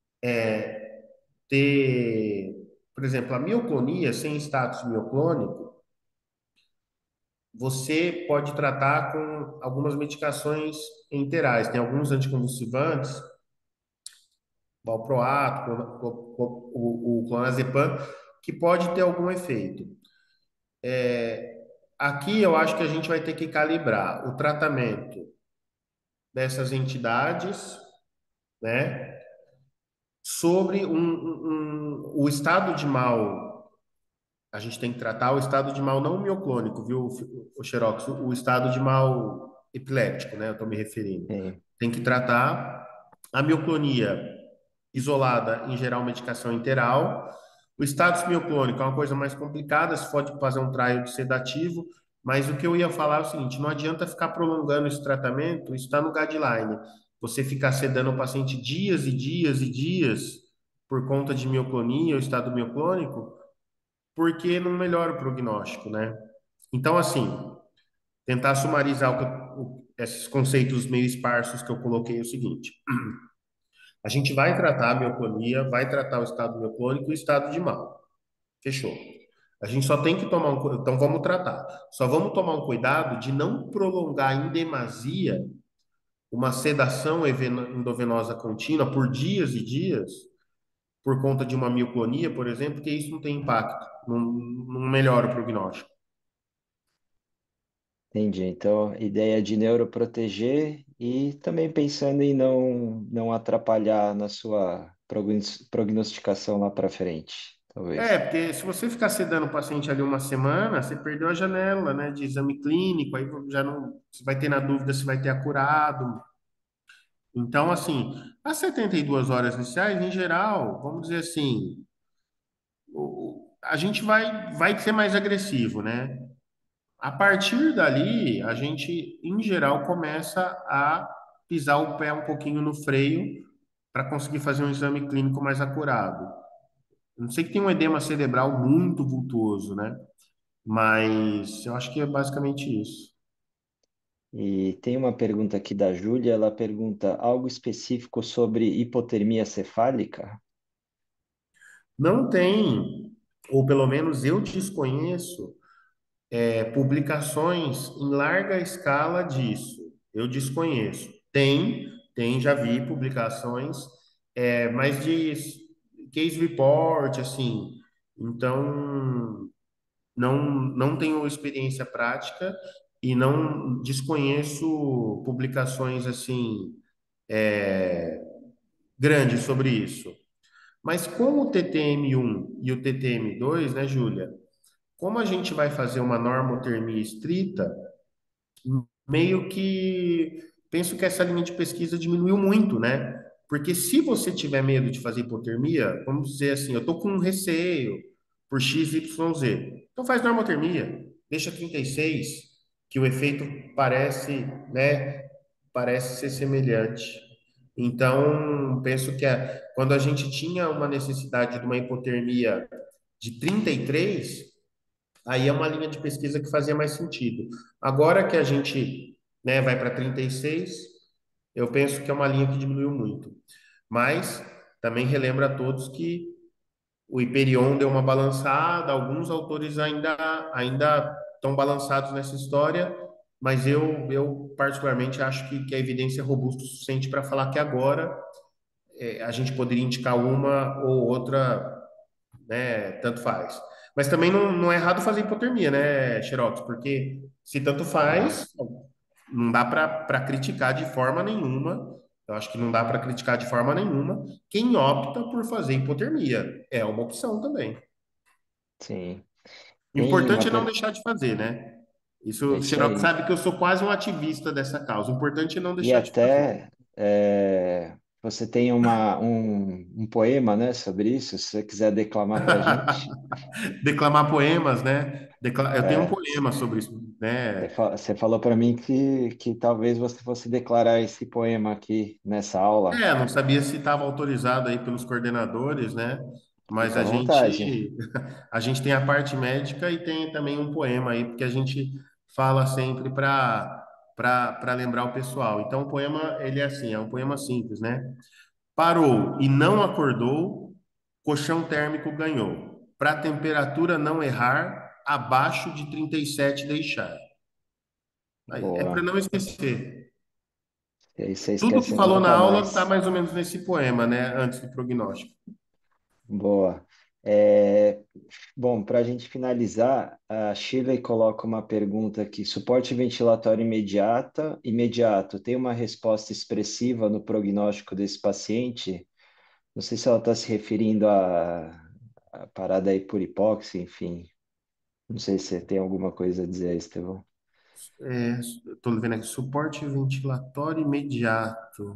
ter, por exemplo, a mioclonia sem status mioclônico, você pode tratar com algumas medicações enterais. Tem alguns anticonvulsivantes, valproato, clona- clo- clo- o, o clonazepam, que pode ter algum efeito. Aqui eu acho que a gente vai ter que calibrar o tratamento dessas entidades, né, sobre um, um- um- o estado de mal. A gente tem que tratar o estado de mal não mioclônico, viu, o Xerox? O estado de mal epiléptico, né? Eu estou me referindo. Sim, Tem que tratar a mioclonia isolada, em geral, medicação interal. O status mioclônico é uma coisa mais complicada, você pode fazer um trial de sedativo, mas o que eu ia falar é o seguinte: não adianta ficar prolongando esse tratamento, isso está no guideline. Você ficar sedando o paciente dias e dias e dias por conta de mioclonia ou estado mioclônico, porque não melhora o prognóstico, né? Então, assim, tentar sumarizar o que eu- o- esses conceitos meio esparsos que eu coloquei é o seguinte: a gente vai tratar a mioclonia, vai tratar o estado mioclônico e o estado de mal. Fechou. A gente só tem que tomar um, cu- então vamos tratar. Só vamos tomar um cuidado de não prolongar em demasia uma sedação even- endovenosa contínua por dias e dias, por conta de uma mioclonia, por exemplo, porque isso não tem impacto, não, não melhora o prognóstico. entendi. Então, ideia de neuroproteger e também pensando em não, não atrapalhar na sua prognos- prognosticação lá para frente, É, talvez. porque se você ficar sedando o paciente ali uma semana, você perdeu a janela, né, de exame clínico, aí já não, você vai ter na dúvida se vai ter acurado. Então, assim, as setenta e duas horas iniciais, em geral, vamos dizer assim, o- a gente vai, vai ser mais agressivo, né? A partir dali, a gente, em geral, começa a pisar o pé um pouquinho no freio para conseguir fazer um exame clínico mais acurado. Eu não sei que tem um edema cerebral muito vultuoso, né? Mas eu acho que é basicamente isso. E tem uma pergunta aqui da Júlia, ela pergunta algo específico sobre hipotermia cefálica? Não tem, ou pelo menos eu desconheço, é, publicações em larga escala disso. Eu desconheço. Tem, tem, já vi publicações, é, mas de case report, assim. Então, não, não tenho experiência prática e não desconheço publicações assim grandes sobre isso. Mas com o T T M um e o T T M dois, né, Júlia? Como a gente vai fazer uma normotermia estrita, meio que penso que essa linha de pesquisa diminuiu muito, né? Porque se você tiver medo de fazer hipotermia, vamos dizer assim, eu tô com um receio por X Y Z. Então faz normotermia, deixa trinta e seis, que o efeito parece, né? parece ser semelhante. Então, penso que é, quando a gente tinha uma necessidade de uma hipotermia de trinta e três, aí é uma linha de pesquisa que fazia mais sentido. Agora que a gente, né, vai para trinta e seis, eu penso que é uma linha que diminuiu muito. Mas também relembro a todos que o Hyperion deu uma balançada, alguns autores ainda ainda estão balançados nessa história, mas eu, eu particularmente acho que, que a evidência é robusta o suficiente para falar que agora é, a gente poderia indicar uma ou outra, né, tanto faz. Mas também não, não é errado fazer hipotermia, né, Xerox? Porque se tanto Ah, faz, não dá para criticar de forma nenhuma. Eu acho que não dá para criticar de forma nenhuma quem opta por fazer hipotermia. É uma opção também. sim. O Tem uma importante é não per... deixar de fazer, né? Isso, É o isso Xerox aí. sabe que eu sou quase um ativista dessa causa. O importante é não E deixar de fazer. até é, você tem uma, um, um poema, né, sobre isso, se você quiser declamar para a gente. Declamar poemas, né? Decla- Eu tenho um É, poema sobre isso, você, né? fa- você falou para mim que, que talvez você fosse declarar esse poema aqui nessa aula. É, não sabia se estava autorizado aí pelos coordenadores, né? Mas Fica a à vontade. gente a gente tem a parte médica e tem também um poema aí, porque a gente fala sempre para para lembrar o pessoal. Então o poema, ele é assim, é um poema simples, né? Parou e não acordou, colchão térmico ganhou. Para a temperatura não errar, abaixo de trinta e sete deixar. Aí, é para Boa. não esquecer. E aí você Tudo que esquece falou na nunca aula está mais. mais ou menos nesse poema, né? Antes do prognóstico. Boa. É, bom, para a gente finalizar, a Shirley coloca uma pergunta aqui. Suporte ventilatório imediata, imediato, tem uma resposta expressiva no prognóstico desse paciente? Não sei se ela está se referindo à, à parada aí por hipóxia, enfim. Não sei se você tem alguma coisa a dizer, Estevão. Estou vendo aqui, suporte ventilatório imediato.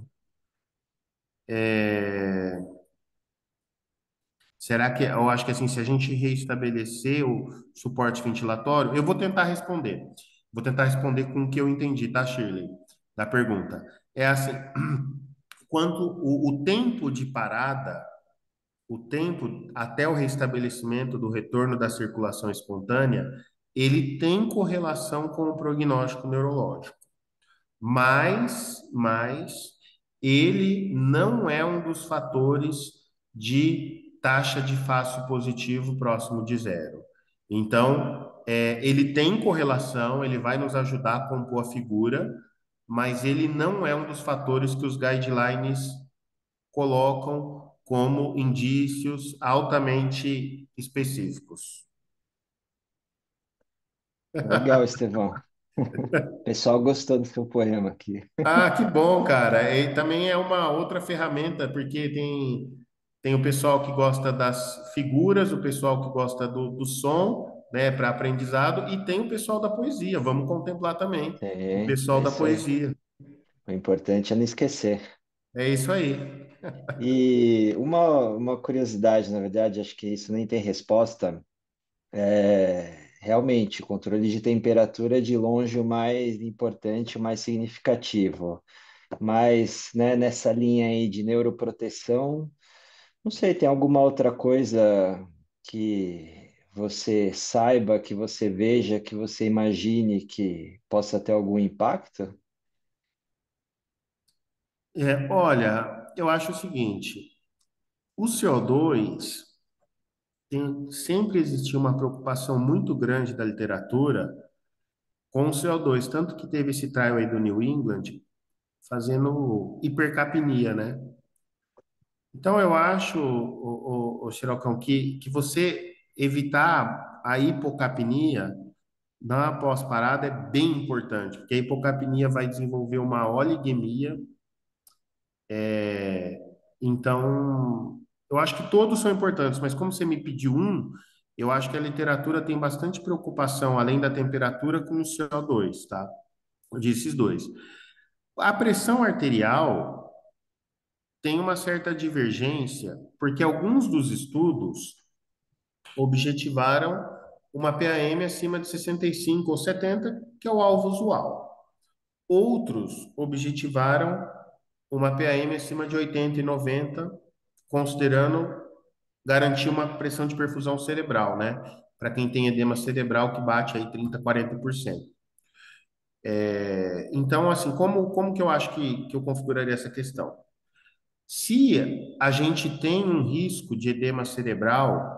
É, será que, eu acho que assim, se a gente reestabelecer o suporte ventilatório, eu vou tentar responder. Vou tentar responder com o que eu entendi, tá, Shirley? Da pergunta. É assim, quanto o, o tempo de parada, o tempo até o restabelecimento do retorno da circulação espontânea, ele tem correlação com o prognóstico neurológico. Mas, mas ele não é um dos fatores de taxa de fácil positivo próximo de zero. Então, é, ele tem correlação, ele vai nos ajudar a compor a figura, mas ele não é um dos fatores que os guidelines colocam como indícios altamente específicos. Legal, Estevão. O pessoal gostou do seu poema aqui. Ah, que bom, cara. E também é uma outra ferramenta, porque tem, tem o pessoal que gosta das figuras, o pessoal que gosta do, do som, né, para aprendizado, e tem o pessoal da poesia. Vamos contemplar também o É, pessoal é da isso aí. poesia. O importante é não esquecer. É isso aí. E uma, uma curiosidade, na verdade, acho que isso nem tem resposta. É, realmente, o controle de temperatura é de longe o mais importante, o mais significativo. Mas, né, nessa linha aí de neuroproteção, não sei, tem alguma outra coisa que você saiba, que você veja, que você imagine que possa ter algum impacto? É, olha, eu acho o seguinte, o C O dois tem, sempre existiu uma preocupação muito grande da literatura com o C O dois, tanto que teve esse trial aí do New England fazendo hipercapnia, né? Então eu acho, o, o, o Xirocão, que, que você evitar a hipocapnia na pós-parada é bem importante, porque a hipocapnia vai desenvolver uma oligemia. é, então, eu acho que todos são importantes, mas como você me pediu um, eu acho que a literatura tem bastante preocupação, além da temperatura, com o C O dois, tá? Eu disse esses dois. A pressão arterial tem uma certa divergência, porque alguns dos estudos objetivaram uma P A M acima de sessenta e cinco ou setenta, que é o alvo usual. Outros objetivaram uma P A M acima de oitenta e noventa, considerando garantir uma pressão de perfusão cerebral, né? Para quem tem edema cerebral que bate aí trinta, quarenta por cento. É, então, assim, como, como que eu acho que, que eu configuraria essa questão? Se a gente tem um risco de edema cerebral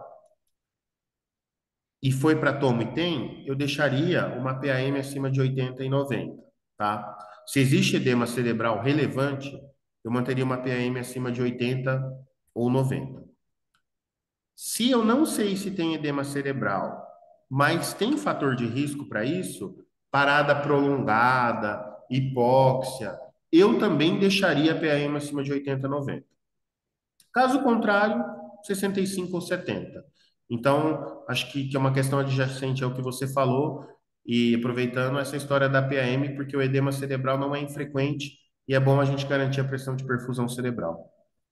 e foi para tomo e tem, eu deixaria uma P A M acima de oitenta e noventa, tá? Se existe edema cerebral relevante, eu manteria uma P A M acima de oitenta ou noventa. Se eu não sei se tem edema cerebral, mas tem fator de risco para isso, parada prolongada, hipóxia, eu também deixaria a P A M acima de oitenta, noventa. Caso contrário, sessenta e cinco ou setenta. Então, acho que, que é uma questão adjacente ao que você falou, e aproveitando essa história da P A M, porque o edema cerebral não é infrequente e é bom a gente garantir a pressão de perfusão cerebral.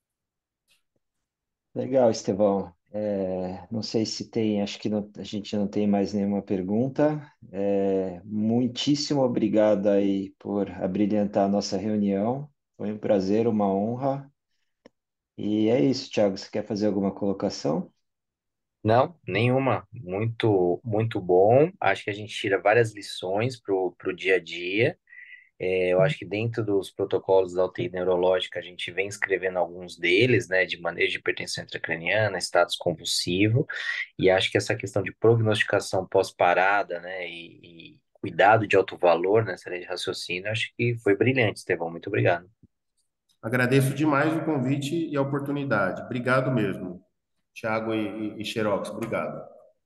Legal, Estevão. É, não sei se tem, acho que não- a gente não tem mais nenhuma pergunta. É, muitíssimo obrigado aí por abrilhantar a nossa reunião. Foi um prazer, uma honra. E é isso, Thiago. Você quer fazer alguma colocação? Não, nenhuma. Muito, muito bom. Acho que a gente tira várias lições para o dia a dia. É, eu acho que dentro dos protocolos da U T I neurológica, a gente vem escrevendo alguns deles, né, de manejo de hipertensão intracraniana, status convulsivo, e acho que essa questão de prognosticação pós-parada, né, e, e cuidado de alto valor nessa linha de raciocínio, acho que foi brilhante, Estevão. Muito obrigado. Agradeço demais o convite e a oportunidade. Obrigado mesmo, Thiago e, e, e Xerox. Obrigado.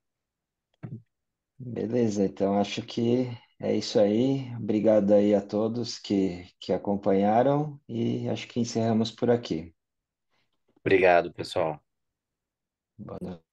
Beleza, então acho que é isso aí. Obrigado aí a todos que, que acompanharam e acho que encerramos por aqui. Obrigado, pessoal. Boa noite.